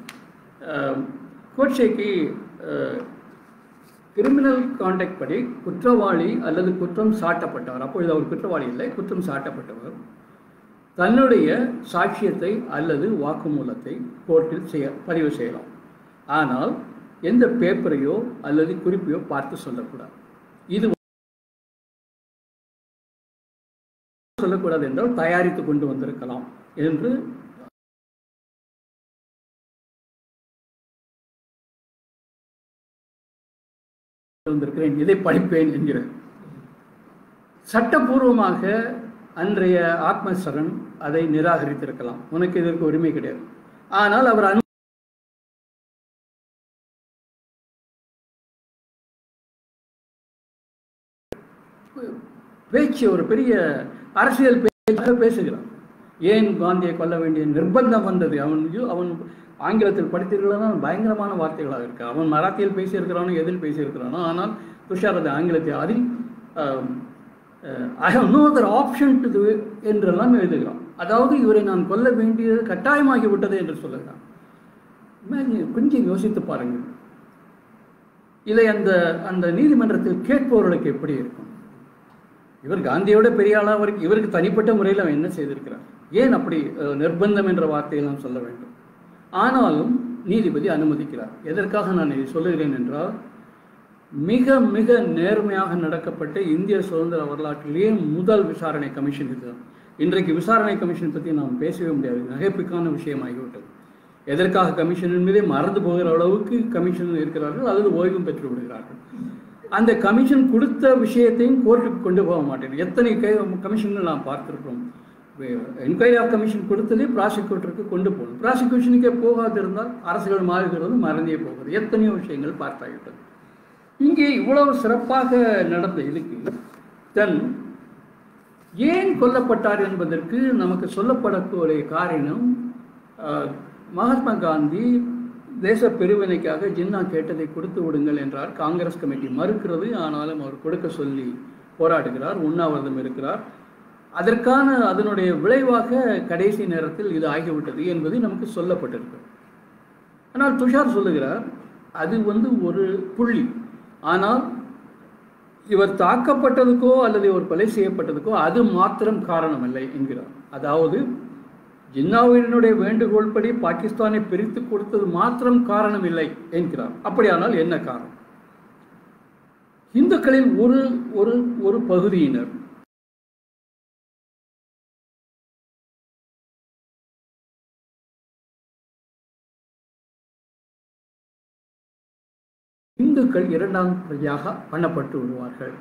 கோட்சேக்கு கிரிமினல் கான்டாக்ட் படி குற்றவாளி அல்லது குற்றம் சாட்டப்பட்டவர், அப்பொழுது அவர் குற்றவாளி இல்லை, குற்றம் சாட்டப்பட்டவர் தன்னுடைய சாட்சியத்தை அல்லது வாக்குமூலத்தை கோர்ட்டில் செய்ய பதிவு செய்யலாம். ஆனால் எந்த பேப்பரையோ அல்லது குறிப்பையோ பார்த்து சொல்லக்கூடாது. இது சொல்லக்கூடாது என்றால் தயாரித்து கொண்டு வந்திருக்கலாம் என்று வந்திருக்கிறேன், இதை படிப்பேன் என்கிறார். சட்டபூர்வமாக அன்றைய ஆத்மசரண் அதை நிராகரித்திருக்கலாம், உனக்கு இதற்கு உரிமை கிடையாது. ஆனால் அவர் அனு பேச்சு ஒரு பெரிய அரசியல் பேச்சாக பேசுகிறான். ஏன் காந்தியை கொல்ல வேண்டிய நிர்பந்தம் வந்தது? அவன் அவன் ஆங்கிலத்தில் படித்தீர்கள்னா பயங்கரமான வார்த்தைகளாக இருக்கு. அவன் மராத்தியில் பேசியிருக்கிறானோ எதில் பேசியிருக்கிறானோ, ஆனால் துஷார் அது ஆங்கிலத்தில் அதில் I have no other option to to என்றெல்லாம் எழுதுகிறான். அதாவது இவரை நான் கொல்ல வேண்டியது கட்டாயமாகி விட்டது என்று சொல்லுகிறான். கொஞ்சம் யோசித்து பாருங்கள், இதை அந்த அந்த நீதிமன்றத்தில் கேட்பவர்களுக்கு எப்படி இருக்கும்? இவர் காந்தியோட பெரிய ஆளாக அவருக்கு இவருக்கு தனிப்பட்ட முறையில் அவன் என்ன செய்திருக்கிறார்? ஏன் அப்படி நிர்பந்தம் என்ற வார்த்தையெல்லாம் சொல்ல வேண்டும்? ஆனாலும் நீதிபதி அனுமதிக்கிறார். எதற்காக நான் இதை சொல்லுகிறேன் என்றால், மிக மிக நேர்மையாக நடக்கப்பட்ட இந்திய சுதந்திர வரலாற்றிலேயே முதல் விசாரணை கமிஷன் இதுதான். இன்றைக்கு விசாரணை கமிஷன் பற்றி நாம் பேசவே முடியாது, நகைப்புக்கான விஷயமாகிவிட்டது. எதற்காக கமிஷன் என்பதை மறந்து போகிற அளவுக்கு கமிஷன் இருக்கிறார்கள், அல்லது ஓய்வும் பெற்று விடுகிறார்கள். அந்த கமிஷன் கொடுத்த விஷயத்தையும் கோர்ட்டுக்கு கொண்டு போக மாட்டேன். எத்தனை கமிஷன்கள் நாம் பார்த்துருக்கிறோம். என்கொயரி ஆஃப் கமிஷன் கொடுத்ததே ப்ராசிக்யூட்டருக்கு கொண்டு போகணும். ப்ராசிக்யூஷனுக்கே போகாதிருந்தால் அரசுகள் மாறுகிறது, மறந்தே போகிறது. எத்தனையோ விஷயங்கள் பார்த்தாகிவிட்டது. இங்கே இவ்வளவு சிறப்பாக நடந்த இதுக்கு தன் ஏன் கொல்லப்பட்டார் என்பதற்கு நமக்கு சொல்லப்படக்கூடிய காரணம், மகாத்மா காந்தி தேச பெருவினைக்காக ஜின்னா கேட்டதை கொடுத்து விடுங்கள் என்றார். காங்கிரஸ் கமிட்டி மறுக்கிறது. ஆனாலும் அவர் கொடுக்க சொல்லி போராடுகிறார், உண்ணாவிரதம் இருக்கிறார். அதற்கான அதனுடைய விளைவாக கடைசி நேரத்தில் இது ஆகிவிட்டது என்பது நமக்கு சொல்லப்பட்டிருக்கு. ஆனால் துஷார் சொல்லுகிறார், அது வந்து ஒரு புள்ளி. ஆனால் இவர் தாக்கப்பட்டதுக்கோ அல்லது இவர் கொலை செய்யப்பட்டதுக்கோ அது மாத்திரம் காரணமில்லை என்கிறார். அதாவது ஜின்னாவினுடைய வேண்டுகோள் படி பாகிஸ்தானை பிரித்து கொடுத்தது மாத்திரம் காரணம் இல்லை என்கிறார். அப்படியானால் என்ன காரணம்? இந்துக்களில் ஒரு ஒரு ஒரு பகுதியினர் இந்துக்கள் இரண்டாம் பிரஜையாக பண்ணப்பட்டு விடுவார்கள்.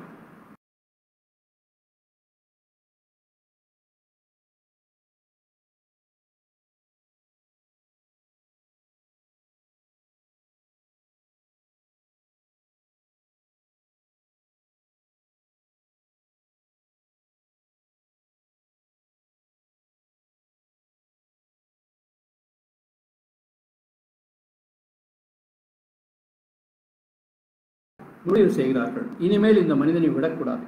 முடிவு செய்கிறார்கள், இனிமேல் இந்த மனிதனை விடக்கூடாது.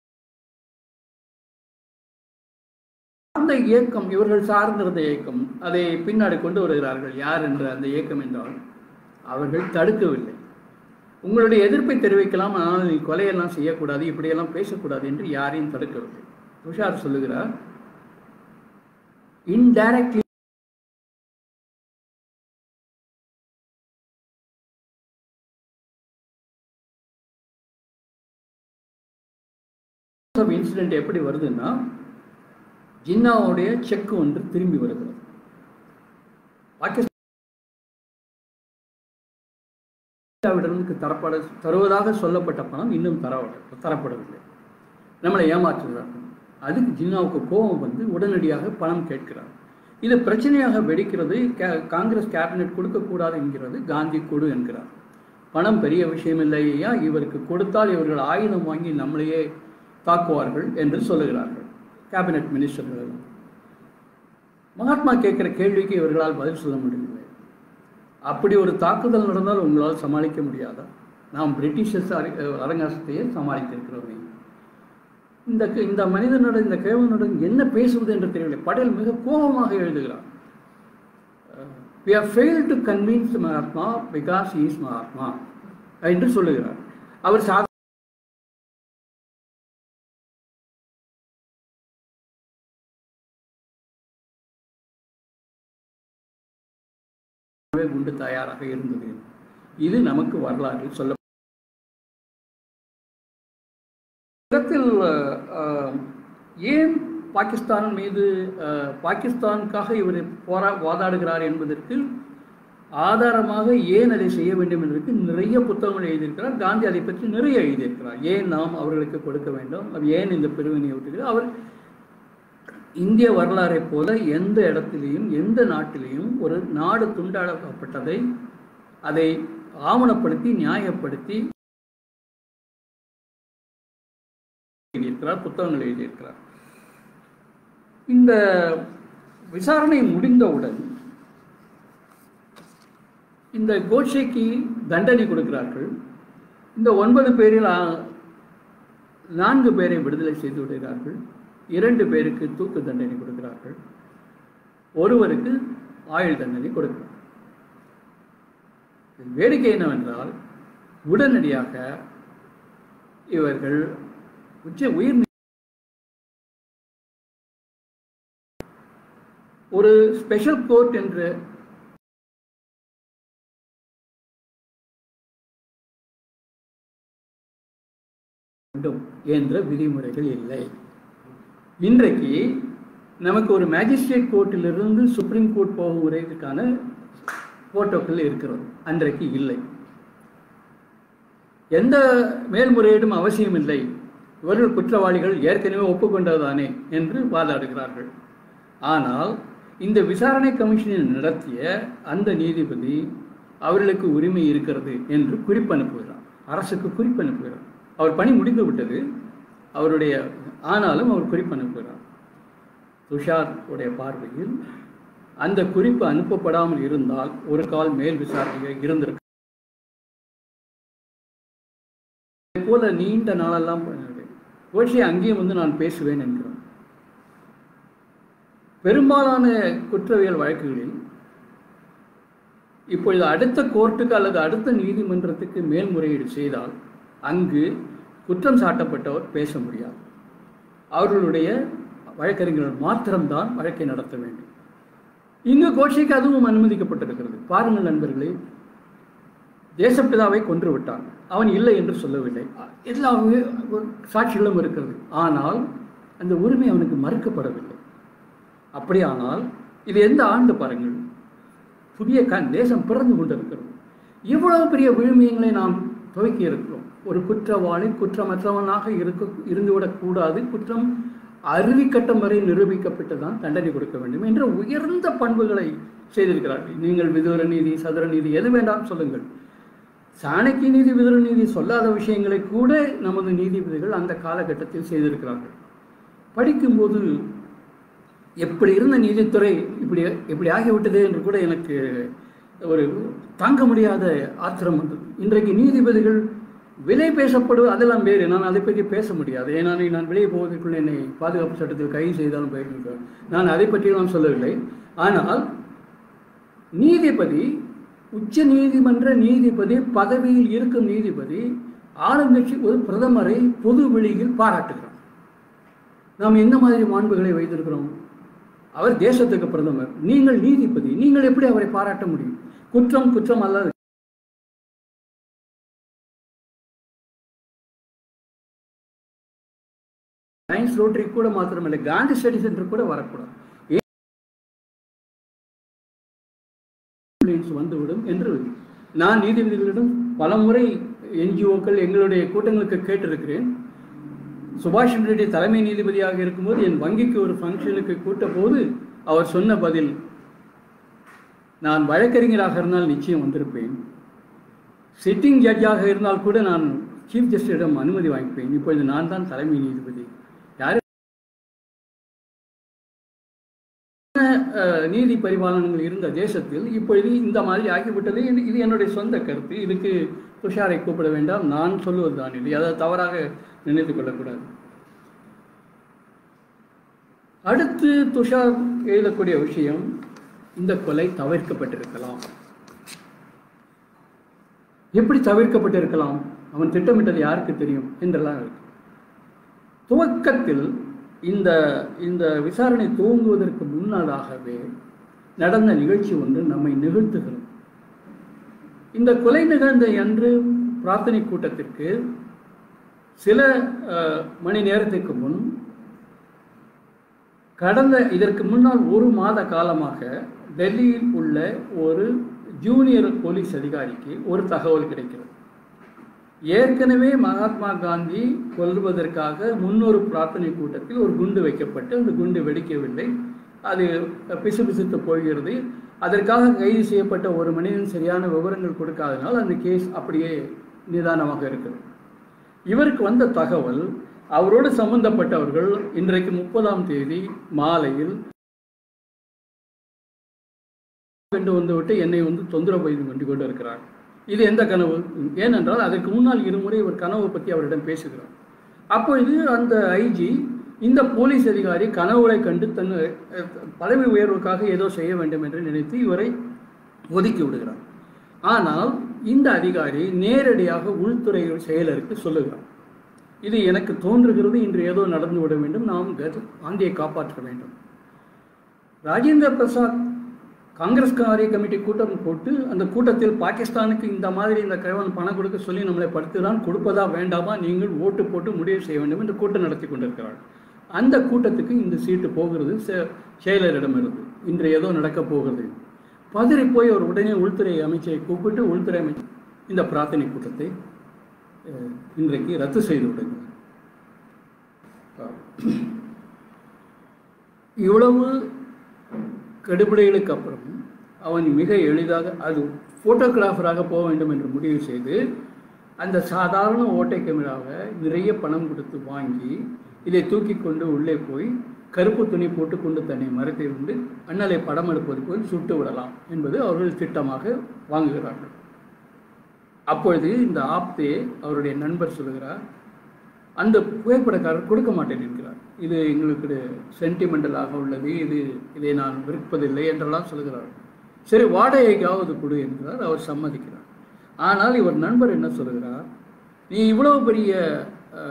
அந்த இயக்கம், இவர்கள் சார்ந்திருந்த இயக்கம், அதை பின்னாடி கொண்டு வருகிறார்கள். யார் என்ற அந்த இயக்கம் என்றால் அவர்கள் தடுக்கவில்லை. உங்களுடைய எதிர்ப்பை தெரிவிக்கலாம், ஆனால் நீ கொலையெல்லாம் செய்யக்கூடாது, இப்படியெல்லாம் பேசக்கூடாது என்று யாரையும் தடுக்கவில்லை. துஷார் சொல்லுகிறார், இன்டைரக்ட்லி இன்சிடென்ட் எப்படி வருதுன்னா, ஜின்னாவுடைய செக் ஒன்று திரும்பி வருகிறது. பாகிஸ்தானிடமிருந்து தரப்பட தருவதாக சொல்லப்பட்ட பணம் இன்னும் தர தரப்படவில்லை. நம்மளை ஏமாற்றுகிறார்கள். அதுக்கு ஜின்னாவுக்கு கோபம் வந்து உடனடியாக பணம் கேட்கிறார். இது பிரச்சனையாக வெடிக்கிறது. காங்கிரஸ் கேபினெட் கொடுக்கக்கூடாது என்கிறது. காந்தி கொடு என்கிறார். பணம் பெரிய விஷயம் இல்லையா, இவருக்கு கொடுத்தால் இவர்கள் ஆயுதம் வாங்கி நம்மளையே தாக்குவார்கள் என்று சொல்லுகிறார்கள் கேபினெட் மினிஸ்டர்கள். மகாத்மா கேட்கிற கேள்விக்கு இவர்களால் பதில் சொல்ல முடியவில்லை. அப்படி ஒரு தாக்குதல் நடந்தால் உங்களால் சமாளிக்க முடியாதா? நாம் பிரிட்டிஷர்ஸ் அரங்காசத்தையே சமாளித்திருக்கிறோமே. இந்த இந்த மனிதனுடன் இந்த கேவனுடன் என்ன பேசுவது என்று தெரியவில்லை. படேல் மிக கோபமாக எழுதுகிறார், we have failed to convince Mahatma because he is Mahatma என்று சொல்லுகிறார். அவர் சாதாரண குண்டு தயாராக இருந்தது. இது நமக்கு வரலாற்றில் சொல்ல இடத்தில் ஏன் பாகிஸ்தான் மீது பாகிஸ்தானுக்காக இவர் போரா வாதாடுகிறார் என்பதற்கு ஆதாரமாக ஏன் அதை செய்ய வேண்டும் என்பதற்கு நிறைய புத்தகங்கள் எழுதியிருக்கிறார். காந்தி அதை பற்றி நிறைய எழுதியிருக்கிறார். ஏன் நாம் அவர்களுக்கு கொடுக்க வேண்டும், ஏன் இந்த பிரிவினை விட்டுகிறார். அவர் இந்திய வரலாறை போல எந்த இடத்திலையும் எந்த நாட்டிலையும் ஒரு நாடு துண்டாடப்பட்டதை அதை ஆவணப்படுத்தி நியாயப்படுத்தி எழுதியிருக்கிறார், புத்தகங்கள் எழுதியிருக்கிறார். இந்த விசாரணை முடிந்தவுடன் இந்த கோட்சேக்கு தண்டனை கொடுக்கிறார்கள். இந்த ஒன்பது பேரில் நான்கு பேரை விடுதலை செய்து விடுகிறார்கள். இரண்டு பேருக்கு தூக்கு தண்டனை கொடுக்கிறார்கள். ஒருவருக்கு ஆயுள் தண்டனை கொடுக்கிறார். வேடிக்கை என்னவென்றால், உடனடியாக இவர்கள் உச்ச உயிர் ஒரு ஸ்பெஷல் கோர்ட் என்று என்ற விதிமுறைகள் இல்லை. இன்றைக்கு நமக்கு ஒரு மேஜிஸ்ட்ரேட் கோர்ட்டிலிருந்து சுப்ரீம் கோர்ட் போகும் முறைக்கான போட்டோக்கள் இருக்கிறது. அன்றைக்கு இல்லை. எந்த மேல்முறையீடும் அவசியம் இல்லை, இவர்கள் குற்றவாளிகள் ஏற்கனவே ஒப்புக்கொண்டதுதானே என்று வாதாடுகிறார்கள். ஆனால் இந்த விசாரணை கமிஷனை நடத்திய அந்த நீதிபதி அவர்களுக்கு உரிமை இருக்கிறது என்று குறிப்பு அனுப்புகிறார். அரசுக்கு குறிப்பு அனுப்புகிறார். அவர் பணி முடிந்து விட்டது அவருடைய, ஆனாலும் அவர் குறிப்பு அனுப்புகிறார். துஷார் உடைய பார்வையில் அந்த குறிப்பு அனுப்பப்படாமல் இருந்தால் ஒரு கால் மேல் விசாரணை இருந்திருக்கு. போல நீண்ட நாளெல்லாம் கோட்சே அங்கேயும் வந்து நான் பேசுவேன் என்கிறோம். பெரும்பாலான குற்றவியல் வழக்குகளில் இப்பொழுது அடுத்த கோர்ட்டுக்கு அல்லது அடுத்த நீதிமன்றத்துக்கு மேல்முறையீடு செய்தால் அங்கு குற்றம் சாட்டப்பட்டவர் பேச முடியாது. அவர்களுடைய வழக்கறிஞர்கள் மாத்திரம்தான் வழக்கை நடத்த வேண்டும். இங்கு கோட்சேக்கு அதுவும் அனுமதிக்கப்பட்டிருக்கிறது. பாருங்கள் நண்பர்களே, தேசப்பிதாவை கொன்று விட்டான், அவன் இல்லை என்று சொல்லவில்லை, எல்லா சாட்சிகளும் இருக்கிறது. ஆனால் அந்த உரிமை அவனுக்கு மறுக்கப்படவில்லை. அப்படியானால் இது எந்த ஆண்டு பாருங்கள், புதிய கண் தேசம் பிறந்து கொண்டிருக்கிறது. இவ்வளவு பெரிய விழுமியங்களை நாம் துவக்கி இருக்கிறோம். ஒரு குற்றவாளி குற்றமற்றவனாக இருக்க இருந்துவிடக்கூடாது, குற்றம் அருவிக்கட்டம் வரை நிரூபிக்கப்பட்டுதான் தண்டனை கொடுக்க வேண்டும் என்ற உயர்ந்த பண்புகளை செய்திருக்கிறார்கள். நீங்கள் விதுர நீதி, சதுர நீதி எது வேண்டாம் சொல்லுங்கள். சாணக்கிய நீதி, விதுர நீதி சொல்லாத விஷயங்களை கூட நமது நீதிபதிகள் அந்த காலகட்டத்தில் செய்திருக்கிறார்கள். படிக்கும்போது எப்படி இருந்த நீதித்துறை இப்படி இப்படி ஆகிவிட்டது என்று கூட எனக்கு ஒரு தாங்க முடியாத ஆத்திரம் வந்தது. இன்றைக்கு நீதிபதிகள் விலை பேசப்படுவது அதெல்லாம் வேறு, நான் அதை பற்றி பேச முடியாது. ஏன்னா நான் வெளியே போவதற்குள்ள என்னை பாதுகாப்பு சட்டத்தில் கைது செய்தாலும் போயிருக்கிறேன், நான் அதை பற்றியெல்லாம் சொல்லவில்லை. ஆனால் நீதிபதி, உச்ச நீதிமன்ற நீதிபதி, பதவியில் இருக்கும் நீதிபதி ஆளுங்கட்சி ஒரு பிரதமரை பொது வெளியில் பாராட்டுகிறார். நாம் எந்த மாதிரி மாண்புகளை வைத்திருக்கிறோம்? அவர் தேசத்துக்கு பிரதமர், நீங்கள் நீதிபதி, நீங்கள் எப்படி அவரை பாராட்ட முடியும்? குற்றம் குற்றம் அல்ல. சயின்ஸ் ரோட்டரி கூட மாத்திரமில்லை, காந்தி ஸ்டடி சென்டர் கூட வரக்கூடாது, வந்துவிடும் என்று நான் நீதிபதிகளிடம் பல முறை என்ஜிஓக்கள் எங்களுடைய கூட்டங்களுக்கு கேட்டிருக்கிறேன். சுபாஷ் ரெட்டி தலைமை நீதிபதியாக இருக்கும்போது என் வங்கிக்கு ஒரு ஃபங்க்ஷனுக்கு கூட்ட போது அவர் சொன்ன பதில், நான் வழக்கறிஞராக இருந்தால் நிச்சயம் வந்திருப்பேன், சிட்டிங் ஜட்ஜாக இருந்தால் கூட நான் சீஃப் ஜஸ்டிஸிடம் அனுமதி வாங்கிப்பேன், இப்பொழுது நான் தான் தலைமை நீதிபதி. யாரு நீதி பரிபாலனங்கள் இருந்த தேசத்தில் இப்பொழுது இந்த மாதிரி ஆகிவிட்டது. இது என்னுடைய சொந்த கருத்து, இதுக்கு துஷாரை கூப்பிட வேண்டாம், நான் சொல்லுவது தான் இது, அதை தவறாக நினைத்துக் கொள்ளக்கூடாது. அடுத்து துஷார் எழுதக்கூடிய விஷயம், இந்த கொலை தவிர்க்கப்பட்டிருக்கலாம். எப்படி தவிர்க்கப்பட்டிருக்கலாம்? அவன் திட்டமிட்டது யாருக்கு தெரியும் என்றெல்லாம் இருக்கு. துவக்கத்தில் இந்த இந்த விசாரணை துவங்குவதற்கு முன்னதாகவே நடந்த நிகழ்ச்சி ஒன்று நம்மை நிகழ்த்துகிறது. இந்த கொலை நிகழ்ந்த அன்று பிரார்த்தனை கூட்டத்திற்கு சில மணி நேரத்திற்கு முன், கடந்த இதற்கு முன்னால் ஒரு மாத காலமாக டெல்லியில் உள்ள ஒரு ஜூனியர் போலீஸ் அதிகாரிக்கு ஒரு தகவல் கிடைக்கிறது. ஏற்கனவே மகாத்மா காந்தி கொல்வதற்காக முன்னொரு பிரார்த்தனை கூட்டத்தில் ஒரு குண்டு வைக்கப்பட்டு அந்த குண்டு வெடிக்கவில்லை, அது பிசு பிசுத்து போகிறது. அதற்காக கைது செய்யப்பட்ட ஒரு மனிதன் சரியான விவரங்கள் கொடுக்காதனால் அந்த கேஸ் அப்படியே நிதானமாக இருக்கிறது. இவருக்கு வந்த தகவல், அவரோடு சம்பந்தப்பட்டவர்கள் இன்றைக்கு முப்பதாம் தேதி மாலையில் கொண்டு வந்துவிட்டு என்னை வந்து தொந்தரவு செய்து கொண்டு கொண்டு இருக்கிறார். இது எந்த கனவு? ஏனென்றால் அதற்கு முன்னால் இருமுறை ஒரு கனவு பற்றி அவரிடம் பேசுகிறார். அப்பொழுது அந்த ஐஜி இந்த போலீஸ் அதிகாரி கனவுகளை கண்டு தன் பதவி உயர்வுக்காக ஏதோ செய்ய வேண்டும் என்று நினைத்து இவரை ஒதுக்கி விடுகிறார். ஆனால் இந்த அதிகாரி நேரடியாக உள்துறை செயலருக்கு சொல்லுகிறார், இது எனக்கு தோன்றுகிறது, இன்று ஏதோ நடந்து விட வேண்டும், நாம் காந்தியை காப்பாற்ற வேண்டும். ராஜேந்திர பிரசாத் காங்கிரஸ் காரிய கமிட்டி கூட்டம் போட்டு அந்த கூட்டத்தில் பாகிஸ்தானுக்கு இந்த மாதிரி இந்த கிழவன் பணம் கொடுக்க சொல்லி நம்மளை படுத்துதான், கொடுப்பதா வேண்டாமா நீங்கள் ஓட்டு போட்டு முடிவு செய்ய வேண்டும் என்று கூட்டம் நடத்தி கொண்டிருக்கிறார். அந்த கூட்டத்துக்கு இந்த சீட்டு போகிறது செயலரிடமிருந்து, இன்று ஏதோ நடக்கப் போகிறது. பதறி போய் அவர் உடனே உள்துறை அமைச்சரை கூப்பிட்டு, உள்துறை அமைச்சர் இந்த பிரார்த்தனை கூட்டத்தை இன்றைக்கு ரத்து செய்து விடுங்கள். இவ்வளவு கடுபிடிகளுக்கு அப்புறம் அவன் மிக எளிதாக அது ஃபோட்டோகிராஃபராக போக வேண்டும் என்று முடிவு செய்து அந்த சாதாரண ஓட்டை கேமராவை நிறைய பணம் கொடுத்து வாங்கி இதை தூக்கி கொண்டு உள்ளே போய் கருப்பு துணி போட்டுக்கொண்டு தன்னை மறைத்து கொண்டு அண்ணலை படம் எடுப்பது போல் சுட்டு விடலாம் என்பது அவர்கள் திட்டமாக வாங்குகிறார்கள். அப்பொழுது இந்த ஆப்தே அவருடைய நண்பர் சொல்லுகிறார், அந்த புகைப்படக்காரர் கொடுக்க மாட்டேன் என்கிறார், இது எங்களுக்கு சென்டிமெண்டலாக உள்ளது, இது இதை நான் விருப்பதில்லை என்றெல்லாம் சொல்லுகிறார். சரி வாடகைக்காவது கொடு என்கிறார், அவர் சம்மதிக்கிறார். ஆனால் இவர் நண்பர் என்ன சொல்லுகிறார், நீ இவ்வளவு பெரிய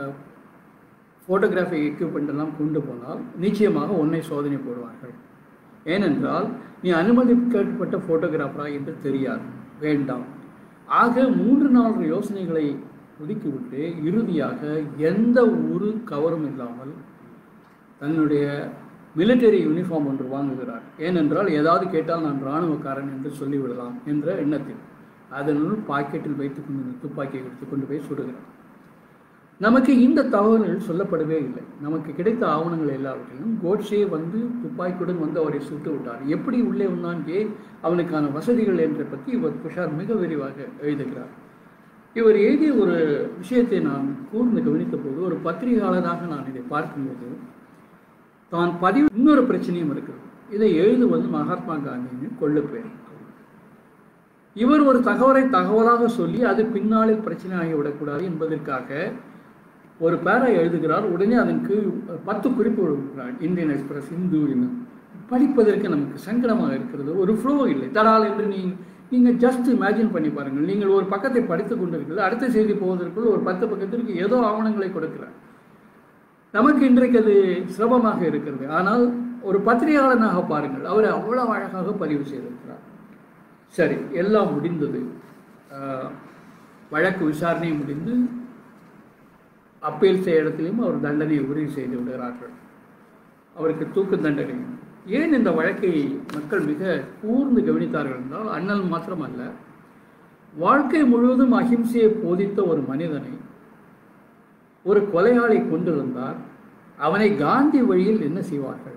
ஃபோட்டோகிராஃபி எக்யூப்மெண்ட் எல்லாம் கொண்டு போனால் நிச்சயமாக உன்னை சோதனை போடுவார்கள், ஏனென்றால் நீ அனுமதிக்கப்பட்ட ஃபோட்டோகிராஃபரா என்று தெரியாது, வேண்டாம். ஆக மூன்று நான்கு யோசனைகளை ஒதுக்கிவிட்டு இறுதியாக எந்த ஒரு கவரும் இல்லாமல் தன்னுடைய மிலிட்டரி யூனிஃபார்ம் ஒன்று வாங்குகிறார். ஏனென்றால் ஏதாவது கேட்டால் நான் இராணுவக்காரன் என்று சொல்லிவிடலாம் என்ற எண்ணத்தில் அதனுள் பாக்கெட்டில் வைத்துக் கொண்டு துப்பாக்கியை எடுத்துக்கொண்டு போய் சுடுகிறார். நமக்கு இந்த தகவல்கள் சொல்லப்படவே இல்லை. நமக்கு கிடைத்த ஆவணங்கள் எல்லாவற்றிலும் கோட்சே வந்து துப்பாக்கியுடன் வந்து அவரை சுட்டு விட்டார். எப்படி உள்ளே வந்தான், ஏன் அவனுக்கான வசதிகள் என்ற பற்றி இவர் துஷார் மிக விரிவாக எழுதுகிறார். இவர் எழுதிய ஒரு விஷயத்தை நான் கூர்ந்து கவனித்த போது, ஒரு பத்திரிகையாளராக நான் இதை பார்க்கும்போது தான் பதிவு இன்னொரு பிரச்சனையும் இருக்கிறது. இதை எழுதுவது மகாத்மா காந்தியின் கொள்ளுப்பேர். இவர் ஒரு தகவலை தகவலாக சொல்லி அது பின்னாளில் பிரச்சனை ஆகிவிடக்கூடாது என்பதற்காக ஒரு பேரா எழுதுகிறார். உடனே அதற்கு பத்து குறிப்பு கொடுக்கிறார். இந்தியன் எக்ஸ்பிரஸ், இந்து என்ன படிப்பதற்கு நமக்கு சங்கடமாக இருக்கிறது. ஒரு ஃப்ளோ இல்லை, தடால் என்று நீ நீங்கள் ஜஸ்ட் இமேஜின் பண்ணி பாருங்கள். நீங்கள் ஒரு பக்கத்தை படித்து கொண்டிருக்கிறது, அடுத்த செய்தி போவதற்குள் ஒரு பத்து பக்கத்திற்கு ஏதோ ஆவணங்களை கொடுக்கிறார். நமக்கு இன்றைக்கு அது சிரமமாக இருக்கிறது. ஆனால் ஒரு பத்திரிகையாளனாக பாருங்கள், அவர் அவ்வளவு அழகாக பதிவு செய்திருக்கிறார். சரி, எல்லாம் முடிந்தது. வழக்கு விசாரணை முடிந்து அப்பீல் செய்ய இடத்திலையும் அவர் தண்டனையை உறுதி செய்து விடுகிறார்கள். அவருக்கு தூக்கு தண்டனை. ஏன் இந்த வழக்கை மக்கள் மிக கூர்ந்து கவனித்தார்கள் என்றால், அண்ணல் மாத்திரமல்ல, வாழ்க்கை முழுவதும் அஹிம்சையை போதித்த ஒரு மனிதனை ஒரு கொலையாளி கொண்டிருந்தார். அவனை காந்தி வழியில் என்ன செய்வார்கள்?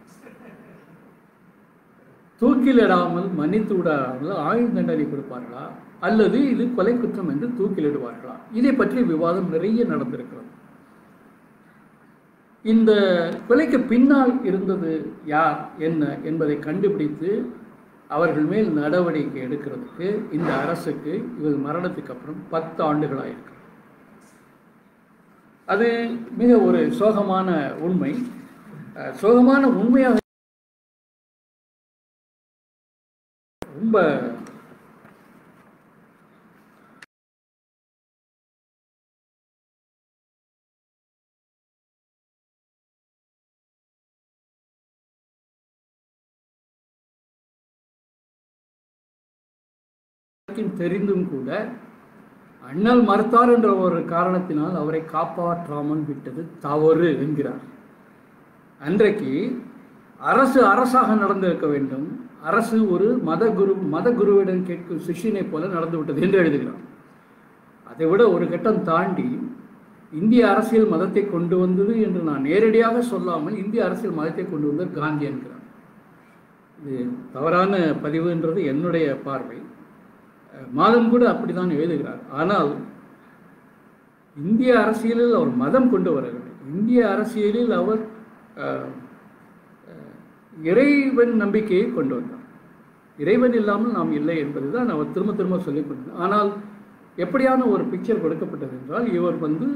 தூக்கிலிடாமல், மன்னித்து விடாமல் ஆயுள் தண்டனை கொடுப்பார்களா, அல்லது இது கொலை குற்றம் என்று தூக்கிலிடுவார்களா? இதை பற்றி விவாதம் நிறைய நடந்திருக்கிறது. இந்த கொலைக்கு பின்னால் இருந்தது யார் என்ன என்பதை கண்டுபிடித்து அவர்கள் மேல் நடவடிக்கை எடுக்கிறதுக்கு இந்த அரசுக்கு இவர் மரணத்துக்கு அப்புறம் பத்து ஆண்டுகளாயிருக்கிறது. அது மிக ஒரு சோகமான உண்மை. சோகமான உண்மையாக ரொம்ப தெரிந்தும் கூட அண்ணல் மறுத்தார் என்ற ஒரு காரணத்தினால் அவரை காப்பாற்றாமல் விட்டது தவறு என்கிறார். அன்றைக்கு அரசு அரசாக நடந்திருக்க வேண்டும். அரசு ஒரு மத குரு மத குருவிடம் கேட்கும் சிஷியனை போல நடந்துவிட்டது என்று எழுதுகிறார். அதை விட ஒரு கட்டம் தாண்டி இந்திய அரசியல் மதத்தை கொண்டு வந்தது என்று நான் நேரடியாக சொல்லாமல் இந்திய அரசியல் மதத்தை கொண்டு வந்தது காந்தி என்கிறார். இது தவறான பதிவு என்றது என்னுடைய பார்வை. மாதம் கூட அப்படித்தான் எழுதுகிறார். ஆனால் இந்திய அரசியலில் அவர் மதம் கொண்டு வரவில்லை. இந்திய அரசியலில் அவர் இறைவன் நம்பிக்கையை கொண்டு வந்தார். இறைவன் இல்லாமல் நாம் இல்லை என்பதுதான் அவர் திரும்ப திரும்ப சொல்லிக் கொண்டார். ஆனால் எப்படியான ஒரு பிக்சர் கொடுக்கப்பட்டது என்றால், இவர் வந்து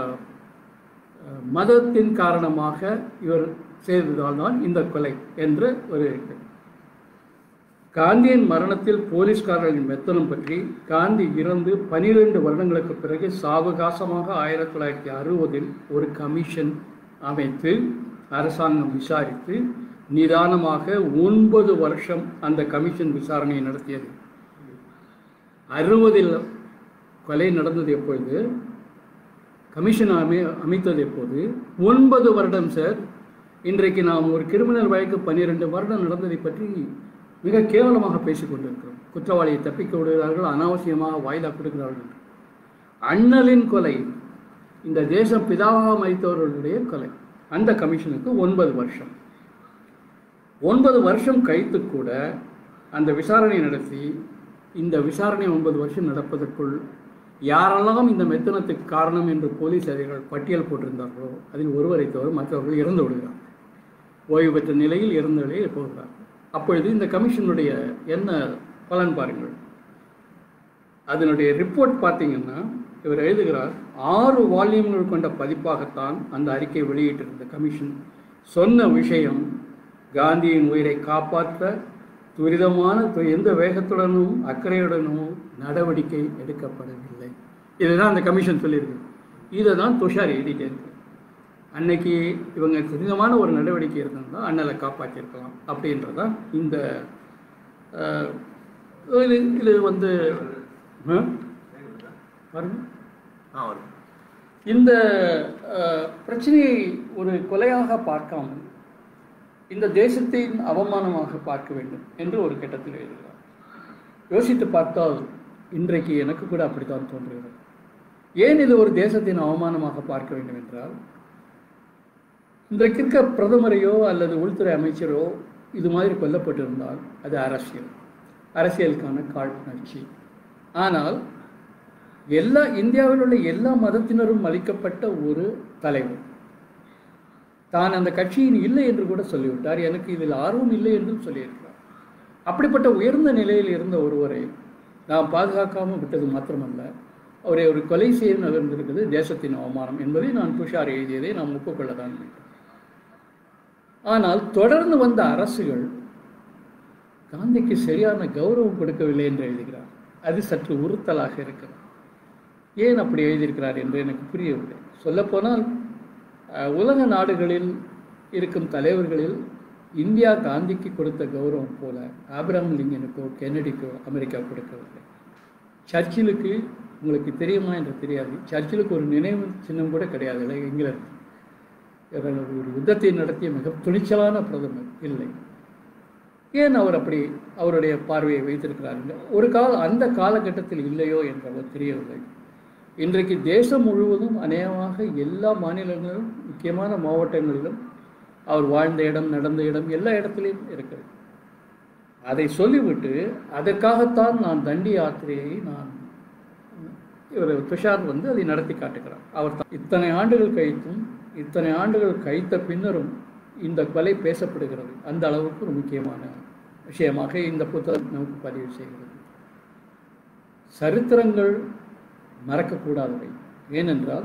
மதத்தின் காரணமாக இவர் செய்ததால் தான் இந்த கொலை என்ற ஒரு காந்தியின் மரணத்தில் போலீஸ்காரர்களின் மெத்தனம் பற்றி காந்தி இறந்து பனிரெண்டு வருடங்களுக்கு பிறகு சாவகாசமாக ஆயிரத்தி தொள்ளாயிரத்தி அறுபதில் ஒரு கமிஷன் அமைத்து அரசாங்கம் விசாரித்து நிதானமாக ஒன்பது வருஷம் அந்த கமிஷன் விசாரணையை நடத்தியது. அறுபதில் கொலை நடந்தது எப்பொழுது, கமிஷன் அமை அமைத்தது எப்போது? ஒன்பது வருடம் சார். இன்றைக்கு நாம் ஒரு கிரிமினல் வழக்கு பன்னிரெண்டு வருடம் நடந்ததை பற்றி மிக கேவலமாக பேசிக் கொண்டிருக்கிறோம். குற்றவாளியை தப்பிக்க விடுகிறார்கள், அனாவசியமாக வாய்தா கொடுக்கிறார்கள். அண்ணலின் கொலை, இந்த தேசம் பிதாவாக மதித்தவர்களுடைய கொலை, அந்த கமிஷனுக்கு ஒன்பது வருஷம் ஒன்பது வருஷம் கழித்து கூட அந்த விசாரணை நடத்தி, இந்த விசாரணை ஒன்பது வருஷம் நடப்பதற்குள் யாரெல்லாம் இந்த மெத்தனத்துக்கு காரணம் என்று போலீஸ் அதிகாரிகள் பட்டியல் போட்டிருந்தார்களோ அதில் ஒருவரை தவிர மற்றவர்கள் இறந்து விடுகிறார். ஓய்வு பெற்ற நிலையில் இறந்த நிலையில் போகிறார். அப்பொழுது இந்த கமிஷனுடைய என்ன பலன் பாருங்கள். அதனுடைய ரிப்போர்ட் பார்த்தீங்கன்னா இவர் எழுதுகிறார், ஆறு வால்யூம்கள் கொண்ட பதிப்பாகத்தான் அந்த அறிக்கை வெளியிட்டிருந்த கமிஷன் சொன்ன விஷயம், காந்தியின் உயிரை காப்பாற்ற துரிதமான எந்த வேகத்துடனும் அக்கறையுடனும் நடவடிக்கை எடுக்கப்படவில்லை. இதுதான் அந்த கமிஷன் சொல்லியிருக்கு. இதை தான் துஷார் எழுதிட்டே இருக்கு. அன்னைக்கு இவங்க துரிதமான ஒரு நடவடிக்கை இருந்திருந்தால் அண்ணலை காப்பாற்றியிருக்கலாம் அப்படின்றதான் இந்த இது இது வந்து பாருங்க இந்த பிரச்சனையை ஒரு கொலையாக பார்க்காமல் இந்த தேசத்தின் அவமானமாக பார்க்க வேண்டும் என்று ஒரு கட்டத்தில் எழுதுகிறார். யோசித்து பார்த்தால் இன்றைக்கு எனக்கு கூட அப்படித்தான் தோன்றுகிறது. ஏன் இது ஒரு தேசத்தின் அவமானமாக பார்க்க வேண்டும் என்றால், இன்றைக்கு இருக்க பிரதமரையோ அல்லது உள்துறை அமைச்சரோ இது மாதிரி கொல்லப்பட்டிருந்தால் அது அரசியல், அரசியலுக்கான காழ்ப்புணர்ச்சி. ஆனால் எல்லா இந்தியாவில் உள்ள எல்லா மதத்தினரும் அளிக்கப்பட்ட ஒரு தலைவர் தான் அந்த கட்சியின் இல்லை என்று கூட சொல்லிவிட்டார். எனக்கு இதில் ஆர்வம் இல்லை என்றும் சொல்லியிருக்கிறார். அப்படிப்பட்ட உயர்ந்த நிலையில் இருந்த ஒருவரை நாம் பாதுகாக்காமல் விட்டது மாத்திரமல்ல, அவரை ஒரு கொலை செய்ய நகர்ந்திருக்கிறது தேசத்தின் அவமானம் என்பதை நான் துஷார் எழுதியதை நாம் ஒப்புக்கொள்ளதான் வேண்டும். ஆனால் தொடர்ந்து வந்த அரசுகள் காந்திக்கு சரியான கௌரவம் கொடுக்கவில்லை என்று எழுதுகிறார். அது சற்று உறுத்தலாக இருக்கிறது. ஏன் அப்படி எழுதியிருக்கிறார் என்று எனக்கு புரியவில்லை. சொல்லப்போனால் உலக நாடுகளில் இருக்கும் தலைவர்களில் இந்தியா காந்திக்கு கொடுத்த கௌரவம் போல ஆப்ரஹாம் லிங்கனுக்கோ கென்னடிக்கோ அமெரிக்கா கொடுக்கவில்லை. சர்ச்சிலுக்கு உங்களுக்கு தெரியுமா என்று தெரியாது, சர்ச்சிலுக்கு ஒரு நினைவு சின்னம் கூட கிடையாது. இல்லை, இங்கிலாந்து ஒரு யுத்தத்தை நடத்திய மிக துணிச்சலான பிரதமர் இல்லை. ஏன் அவர் அப்படி அவருடைய பார்வையை வைத்திருக்கிறார்கள்? ஒரு கால அந்த காலகட்டத்தில் இல்லையோ என்றவர் தெரியவில்லை. இன்றைக்கு தேசம் முழுவதும் அநேகமாக எல்லா மாநிலங்களிலும் முக்கியமான மாவட்டங்களிலும் அவர் வாழ்ந்த இடம், நடந்த இடம், எல்லா இடத்துலையும் இருக்கிறது. அதை சொல்லிவிட்டு அதற்காகத்தான் நான் தண்டி யாத்திரையை நான் இவர் துஷார் வந்து அதை நடத்தி காட்டுகிறார். அவர் இத்தனை ஆண்டுகள் கழித்தும் இத்தனை ஆண்டுகள் கழித்த பின்னரும் இந்த கொலை பேசப்படுகிறது. அந்த அளவுக்கு ஒரு முக்கியமான விஷயமாக இந்த புத்தகம் நமக்கு பதிவு செய்கிறது. சரித்திரங்கள் மறக்கக்கூடாதவை. ஏனென்றால்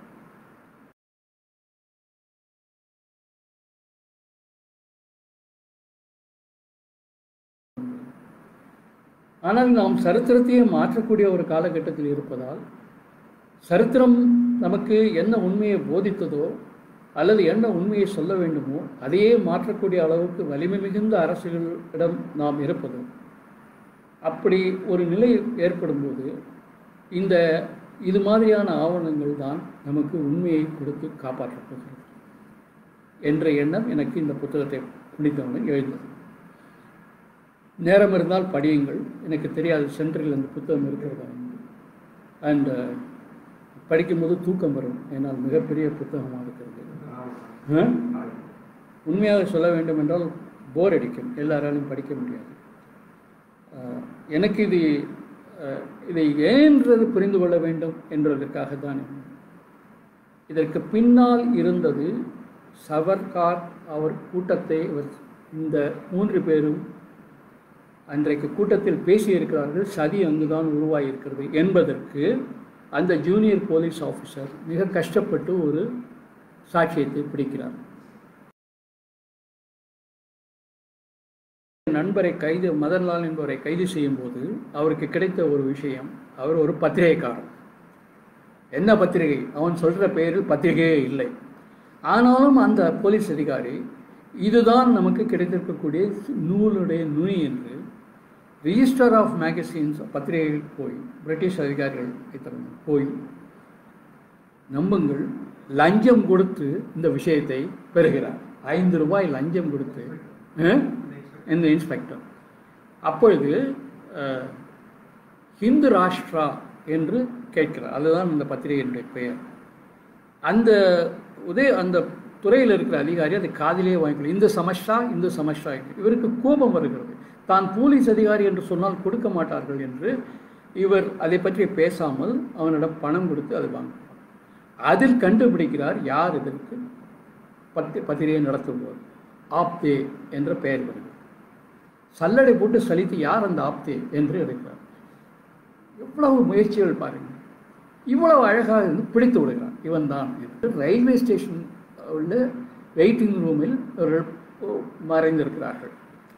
ஆனால் நாம் சரித்திரத்தையே மாற்றக்கூடிய ஒரு காலகட்டத்தில் இருப்பதால் சரித்திரம் நமக்கு என்ன உண்மையை போதித்ததோ அல்லது என்ன உண்மையை சொல்ல வேண்டுமோ அதையே மாற்றக்கூடிய அளவுக்கு வலிமை மிகுந்த அரசுகளிடம் நாம் இருப்பது. அப்படி ஒரு நிலை ஏற்படும் போது இந்த இது மாதிரியான ஆவணங்கள் தான் நமக்கு உண்மையை கொடுத்து காப்பாற்றப் போகிறது என்ற எண்ணம் எனக்கு இந்த புத்தகத்தை முடித்தவுடன் எழுந்தது. நேரம் இருந்தால் படியுங்கள். எனக்கு தெரியாது சென்ட்ரில் அந்த புத்தகம் இருக்கிறதா. அண்ட் படிக்கும்போது தூக்கம் வரும், ஏன்னால் மிகப்பெரிய புத்தகமாக இருக்கிறது. உண்மையாக சொல்ல வேண்டும் என்றால் போர் அடிக்கும், எல்லாராலும் படிக்க முடியாது. எனக்கு இது இதை ஏன்றது புரிந்து கொள்ள வேண்டும் என்பதற்காக தான். இதற்கு பின்னால் இருந்தது சவர்கார் அவர் கூட்டத்தை இந்த மூன்று பேரும் அன்றைக்கு கூட்டத்தில் பேசியிருக்கிறார்கள். சதி அங்குதான் உருவாகியிருக்கிறது என்பதற்கு அந்த ஜூனியர் போலீஸ் ஆஃபீஸர் மிக கஷ்டப்பட்டு ஒரு சாட்சியத்தை பிடிக்கிறார். நண்பரை கைது மதன்லால் என்பவரை கைது செய்யும் போது அவருக்கு கிடைத்த ஒரு விஷயம், அவர் ஒரு பத்திரிகைக்காரன். என்ன பத்திரிகை? அவன் சொல்கிற பெயரில் பத்திரிகையே இல்லை. ஆனாலும் அந்த போலீஸ் அதிகாரி இதுதான் நமக்கு கிடைத்திருக்கக்கூடிய நூலுடைய நுனி என்று ரிஜிஸ்டர் ஆஃப் மேகசின்ஸ் பத்திரிகைகள் போய் பிரிட்டிஷ் அதிகாரிகள் போய் நம்புங்கள் லஞ்சம் கொடுத்து இந்த விஷயத்தை பெறுகிறார். ஐந்து ரூபாய் லஞ்சம் கொடுத்து இந்த இன்ஸ்பெக்டர். அப்பொழுது ஹிந்து ராஷ்டிரா என்று கேட்கிறார். அதுதான் இந்த பத்திரிகையினுடைய பெயர். அந்த உதய அந்த துறையில் இருக்கிற அதிகாரி அதை காதிலே வாங்கிக்கல. இந்த சமஸ்டா இந்த சமஸ்டா. இவருக்கு கோபம் வருகிறது. தான் போலீஸ் அதிகாரி என்று சொன்னால் கொடுக்க மாட்டார்கள் என்று இவர் அதை பற்றி பேசாமல் அவனிடம் பணம் கொடுத்து அதை வாங்குகிறார். அதில் கண்டுபிடிக்கிறார் யார் இதற்கு பத்தி பத்திரிகை நடத்தும்போது. ஆப்தே என்ற பெயர் வருகிறது. சல்லடை போட்டு சலித்து யார் அந்த ஆப்தே என்று எடுக்கிறார். எவ்வளவு முயற்சிகள் பாருங்கள். இவ்வளவு அழகாக இருந்து பிடித்து விடுகிறார். இவன் தான் என்று ரயில்வே ஸ்டேஷன் உள்ள வெயிட்டிங் ரூமில் அவர்கள் மறைந்திருக்கிறார்கள்.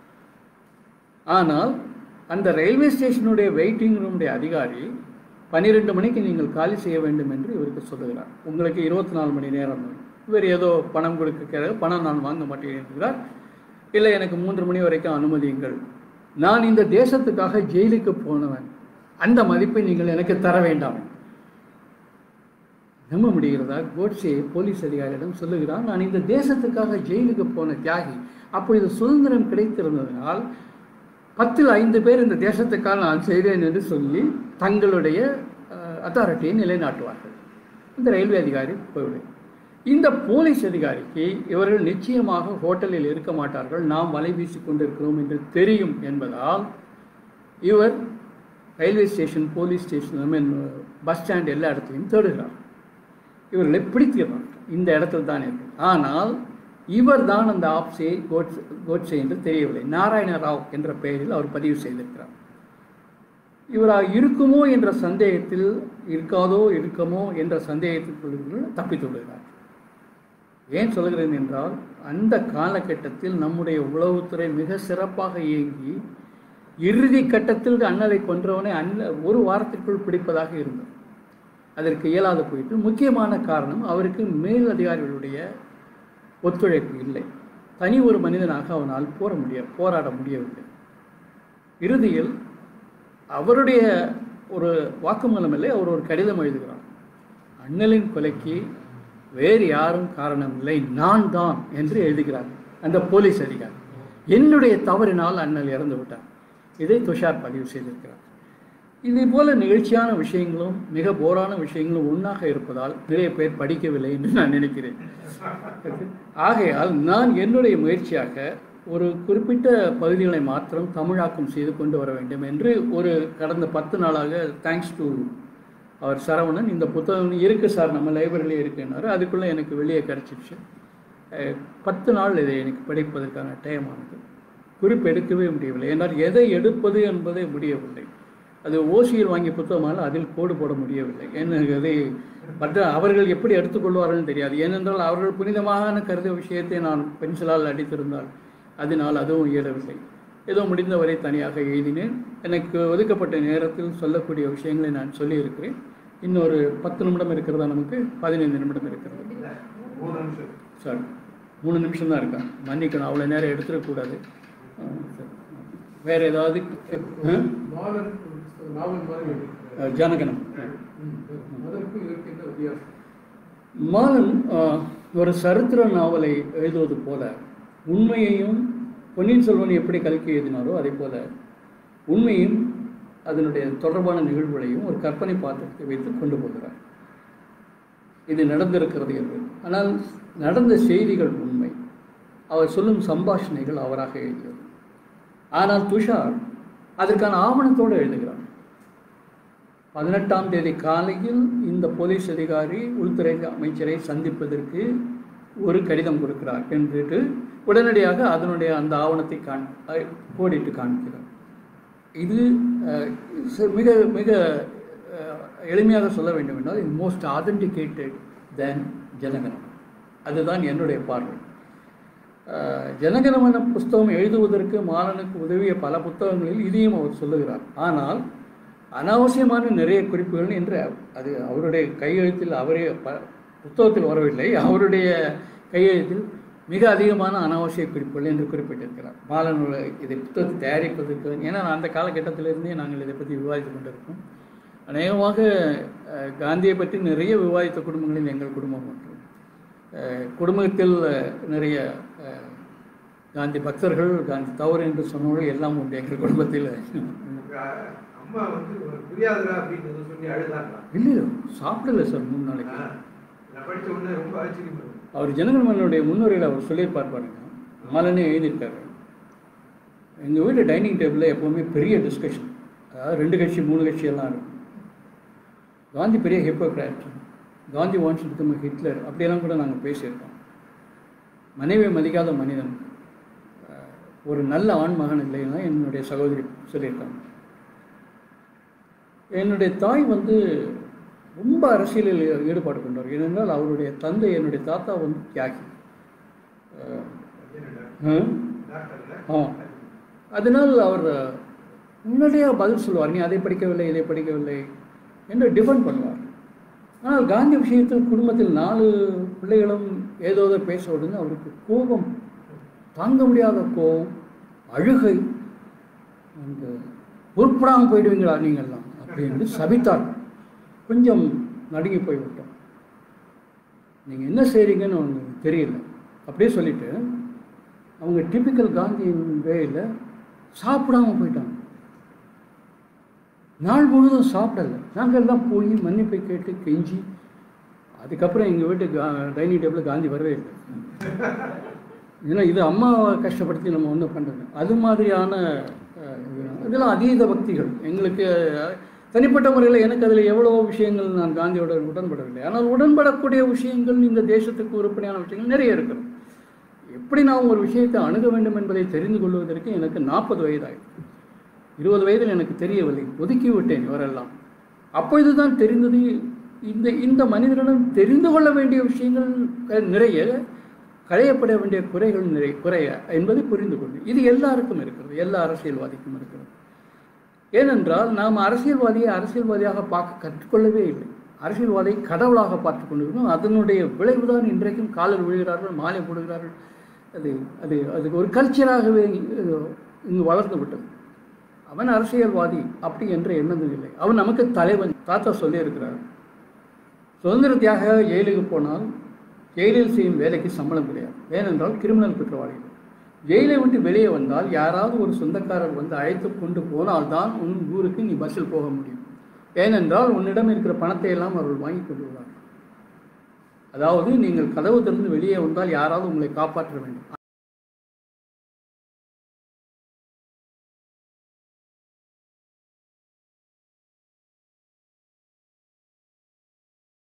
ஆனால் அந்த ரயில்வே ஸ்டேஷனுடைய வெயிட்டிங் ரூமுடைய அதிகாரி பன்னிரெண்டு மணிக்கு நீங்கள் காலி செய்ய வேண்டும் என்று இவருக்கு சொல்லுகிறார். உங்களுக்கு இருபத்தி நாலு மணி நேரம் இவர் ஏதோ பணம் கொடுக்கிறார், பணம் நான் வாங்க மாட்டேன் என்கிறார். இல்லை, எனக்கு மூன்று மணி வரைக்கும் அனுமதியுங்கள், நான் இந்த தேசத்துக்காக ஜெயிலுக்கு போனவன், அந்த மதிப்பை நீங்கள் எனக்கு தர வேண்டாம். நம்ப முடிகிறதா? கோட்சே போலீஸ் அதிகாரியிடம் சொல்லுகிறான், நான் இந்த தேசத்துக்காக ஜெயிலுக்கு போன தியாகி, அப்பொழுது சுதந்திரம் கிடைத்திருந்ததனால் பத்தில் ஐந்து பேர் இந்த தேசத்துக்காக நான் செய்வேன் என்று சொல்லி தங்களுடைய அத்தாரிட்டியை நிலைநாட்டுவார்கள். இந்த ரயில்வே அதிகாரி போய்விடும். இந்த போலீஸ் அதிகாரிக்கு இவர்கள் நிச்சயமாக ஹோட்டலில் இருக்க மாட்டார்கள், நாம் வலை வீசி கொண்டிருக்கிறோம் என்று தெரியும் என்பதால் இவர் railway station, police station, I mean bus stand எல்லா இடத்துலையும் தேடுகிறார். இவர்களை பிடிக்கிறார், இந்த இடத்துல தான் இருக்கு. ஆனால் இவர் தான் அந்த ஆப்ஸே கோட்ஸ் கோட்ஸே என்று தெரியவில்லை. நாராயண ராவ் என்ற பெயரில் அவர் பதிவு செய்திருக்கிறார். இவராக இருக்குமோ என்ற சந்தேகத்தில், இருக்காதோ இருக்குமோ என்ற சந்தேகத்தில் தப்பித்து விடுகிறார். ஏன் சொல்கிறேன் என்றால், அந்த காலகட்டத்தில் நம்முடைய உளவுத்துறை மிக சிறப்பாக இயங்கி இறுதி கட்டத்தில் அண்ணலை கொன்றவனை அண்ண ஒரு வாரத்திற்குள் பிடிப்பதாக இருந்தது. அதற்கு இயலாது போயிட்டு, முக்கியமான காரணம் அவருக்கு மேல் அதிகாரிகளுடைய ஒத்துழைப்பு இல்லை. தனி ஒரு மனிதனாக அவனால் போர முடிய போராட முடியவில்லை. இறுதியில் அவருடைய ஒரு வாக்குமூலம் இல்லை, அவர் ஒரு கடிதம் எழுதுகிறார். அண்ணலின் கொலைக்கு வேறு யாரும் காரணமில்லை, நான் தான் என்று எழுதுகிறார் அந்த போலீஸ் அதிகாரி. என்னுடைய தவறினால் அண்ணல் இறந்து விட்டார். இதை துஷார் பதிவு செய்திருக்கிறார். இதே போல நிகழ்ச்சியான விஷயங்களும் மிக போரான விஷயங்களும் ஒன்றாக இருப்பதால் நிறைய பேர் படிக்கவில்லை என்று நான் நினைக்கிறேன். ஆகையால் நான் என்னுடைய முயற்சியாக ஒரு குறிப்பிட்ட பகுதிகளை மாத்திரம் தமிழாக்கம் செய்து கொண்டு வர வேண்டும் என்று ஒரு கடந்த பத்து நாளாக, தேங்க்ஸ் டு அவர் சரவணன், இந்த புத்தகம் இருக்குது சார், நம்ம லைப்ரரியிலே இருக்குன்னாரு. அதுக்குள்ளே எனக்கு வெளியே கிடச்சிடுச்சு. பத்து நாள் இதை எனக்கு படிப்பதற்கான டைம் ஆனது. குறிப்பு எடுக்கவே முடியவில்லை. ஏன்னால் எதை எடுப்பது என்பதே முடியவில்லை. அது ஓசியில் வாங்கிய புத்தகமாக அதில் கோடு போட முடியவில்லை. என்னதை மற்ற அவர்கள் எப்படி எடுத்துக்கொள்வார்கள் தெரியாது. ஏனென்றால் அவர்கள் புனிதமான கருத விஷயத்தை நான் பென்சிலால் அடித்திருந்தால் அதனால் அதுவும் இயலவில்லை. ஏதோ முடிந்தவரை தனியாக எழுதினேன். எனக்கு ஒதுக்கப்பட்ட நேரத்தில் சொல்லக்கூடிய விஷயங்களை நான் சொல்லியிருக்கிறேன். இன்னொரு பத்து நிமிடம் இருக்கிறதா? நமக்கு பதினைந்து நிமிடம் இருக்கிறது சார். மூணு நிமிஷம் தான் இருக்கா? மன்னிக்கணும், அவ்வளோ நேரம் எடுத்துடக்கூடாது. வேறு ஏதாவது? ஜனகணம். மாலன் ஒரு சரித்திர நாவலை எழுதுவது போல உண்மையையும், பொன்னியின் செல்வன் எப்படி கல்கி எழுதினாரோ அதே போல உண்மையும் அதனுடைய தொடர்பான நிகழ்வுகளையும் ஒரு கற்பனை பாத்திரத்தை வைத்து கொண்டு போகிறார். இது நடந்திருக்கிறது என்று. ஆனால் நடந்த செய்திகள் உண்மை, அவர் சொல்லும் சம்பாஷணைகள் அவராக எழுதியது. ஆனால் துஷார் அதற்கான ஆவணத்தோடு எழுதுகிறார். பதினெட்டாம் தேதி காலையில் இந்த போலீஸ் அதிகாரி உள்துறை அமைச்சரை சந்திப்பதற்கு ஒரு கடிதம் கொடுக்கிறார் என்றுட்டு உடனடியாக அதனுடைய அந்த ஆவணத்தை காண் கோடிட்டு காண்கிறார். இது மிக மிக எளிமையாக சொல்ல வேண்டும் என்றால் இது மோஸ்ட் ஆதென்டிகேட்டட் தென் ஜனகணம். அதுதான் என்னுடைய பார்வை. ஜனகணமன புஸ்தகம் எழுதுவதற்கு மாலனுக்கு உதவிய பல புத்தகங்களில் இதையும் அவர் சொல்லுகிறார். ஆனால் அனாவசியமான நிறைய குறிப்புகள் என்று அது அவருடைய கையெழுத்தில், அவரே ப புத்தகத்தில் வரவில்லை, அவருடைய கையெழுத்தில் மிக அதிகமான அனாவசிய குறிப்புகள் என்று குறிப்பிட்டிருக்கிறார். மாலனோட இதை புத்தகத்தை தயாரிப்பதற்கு, ஏன்னா அந்த காலகட்டத்திலிருந்தே நாங்கள் இதை பற்றி விவாதித்து கொண்டிருக்கோம். அநேகமாக காந்தியை பற்றி நிறைய விவாதித்த குடும்பங்களில் எங்கள் குடும்பம் ஒன்று. குடும்பத்தில் நிறைய காந்தி பக்தர்கள், காந்தி தவறு என்று சொன்னவர்கள் எல்லாம் உண்டு எங்கள் குடும்பத்தில். இல்லையோ சாப்பிடல சார் மூணு நாளைக்கு. அவர் ஜனகணமனுடைய முன்னுரையில் அவர் சொல்லியிருப்பார் பாருங்க, மாலனே எழுதியிருக்காரு. எங்கள் வீட்டு டைனிங் டேபிளில் எப்போவுமே பெரிய டிஸ்கஷன், அதாவது ரெண்டு கட்சி மூணு கட்சி எல்லாம் இருக்கும். காந்தி பெரிய hypocrite, Gandhi wants to become Hitler, அப்படியெல்லாம் கூட நாங்கள் பேசியிருக்கோம். மனைவி மதிக்காத மனிதன், ஒரு நல்ல ஆண் மகன் இல்லைன்னா என்னுடைய சகோதரி சொல்லியிருக்காங்க. என்னுடைய தாய் வந்து ரொம்ப அரசியலில் ஈடுபாடு கொண்டவர். ஏனென்றால் அவருடைய தந்தை, என்னுடைய தாத்தா வந்து தியாகி. ஆ அதனால் அவர் முன்னாடியாக பதில் சொல்லுவார், நீ அதை படிக்கவில்லை இதை படிக்கவில்லை என்று டிஃபெண்ட் பண்ணுவார். ஆனால் காந்தி விஷயத்தில் குடும்பத்தில் நாலு பிள்ளைகளும் ஏதோ ஏதோ பேச உடனே அவருக்கு கோபம், தாங்க முடியாத கோபம், அழுகை, அந்த உருப்படாமல் போயிடுவீங்களா நீங்கள்லாம் அப்படின்னு சபித்தார். கொஞ்சம் நடுங்கி போய்விட்டோம். நீங்கள் என்ன செய்கிறீங்கன்னு அவங்களுக்கு தெரியல. அப்படியே சொல்லிவிட்டு அவங்க டிப்பிக்கல் காந்தியின் வேயில் சாப்பிடாமல் போயிட்டாங்க. நாள் முழுதும் சாப்பிடலை. நாங்கள் எல்லாம் போய் மன்னிப்பை கேட்டு கெஞ்சி, அதுக்கப்புறம் எங்கள் வீட்டுக்கு டைனிங் டேபிளில் காந்தி வரவே இல்லை. ஏன்னா இது அம்மாவை கஷ்டப்படுத்தி நம்ம ஒன்றும் பண்ணுறது. அது மாதிரியான இதெல்லாம் அதீத பக்திகள். எங்களுக்கு தனிப்பட்ட முறையில் எனக்கு அதில் எவ்வளோ விஷயங்கள் நான் காந்தியோட உடன்படவில்லை. ஆனால் உடன்படக்கூடிய விஷயங்கள், இந்த தேசத்துக்கு உறுப்பினையான விஷயங்கள் நிறைய இருக்கிறது. எப்படி நான் ஒரு விஷயத்தை அணுக வேண்டும் என்பதை தெரிந்து கொள்வதற்கு எனக்கு நாற்பது வயதாயிடுச்சு. இருபது வயதில் எனக்கு தெரியவில்லை, ஒதுக்கி விட்டேன் இவரெல்லாம். அப்பொழுது தான் தெரிந்தது, இந்த இந்த மனிதனிடம் தெரிந்து கொள்ள வேண்டிய விஷயங்கள் நிறைய, களையப்பட வேண்டிய குறைகள் நிறைய குறைய என்பதை புரிந்து கொண்டு. இது எல்லாருக்கும் இருக்கிறது, எல்லா அரசியல்வாதிக்கும் இருக்கிறது. ஏனென்றால் நாம் அரசியல்வாதியை அரசியல்வாதியாக பார்க்க கற்றுக்கொள்ளவே இல்லை. அரசியல்வாதியை கடவுளாக பார்த்து கொண்டிருக்கோம். அதனுடைய விளைவுதான் இன்றைக்கும் காலில் விழுகிறார்கள், மாலை போடுகிறார்கள். அது அது அதுக்கு ஒரு கல்ச்சராகவே இங்கு வளர்ந்து விட்டது. அவன் அரசியல்வாதி அப்படி என்ற எண்ணமும் இல்லை. அவன் நமக்கு தலைவன். தாத்தா சொல்லியிருக்கிறார், சுதந்திர தியாக ஜெயிலுக்கு போனால் ஜெயிலில் செய்யும் வேலைக்கு சம்பளம் கிடையாது. ஏனென்றால் கிரிமினல் குற்றவாளிகள். ஜெயிலை விட்டு வெளியே வந்தால் யாராவது ஒரு சொந்தக்காரர் வந்து அழைத்து கொண்டு போனால்தான் உன் ஊருக்கு நீ பஸ்ஸில் போக முடியும். ஏனென்றால் உன்னிடம் இருக்கிற பணத்தை எல்லாம் அவர்கள் வாங்கி கொண்டு வருவார்கள். அதாவது நீங்கள் கதவு திறந்து வெளியே வந்தால் யாராவது உங்களை காப்பாற்ற வேண்டும்.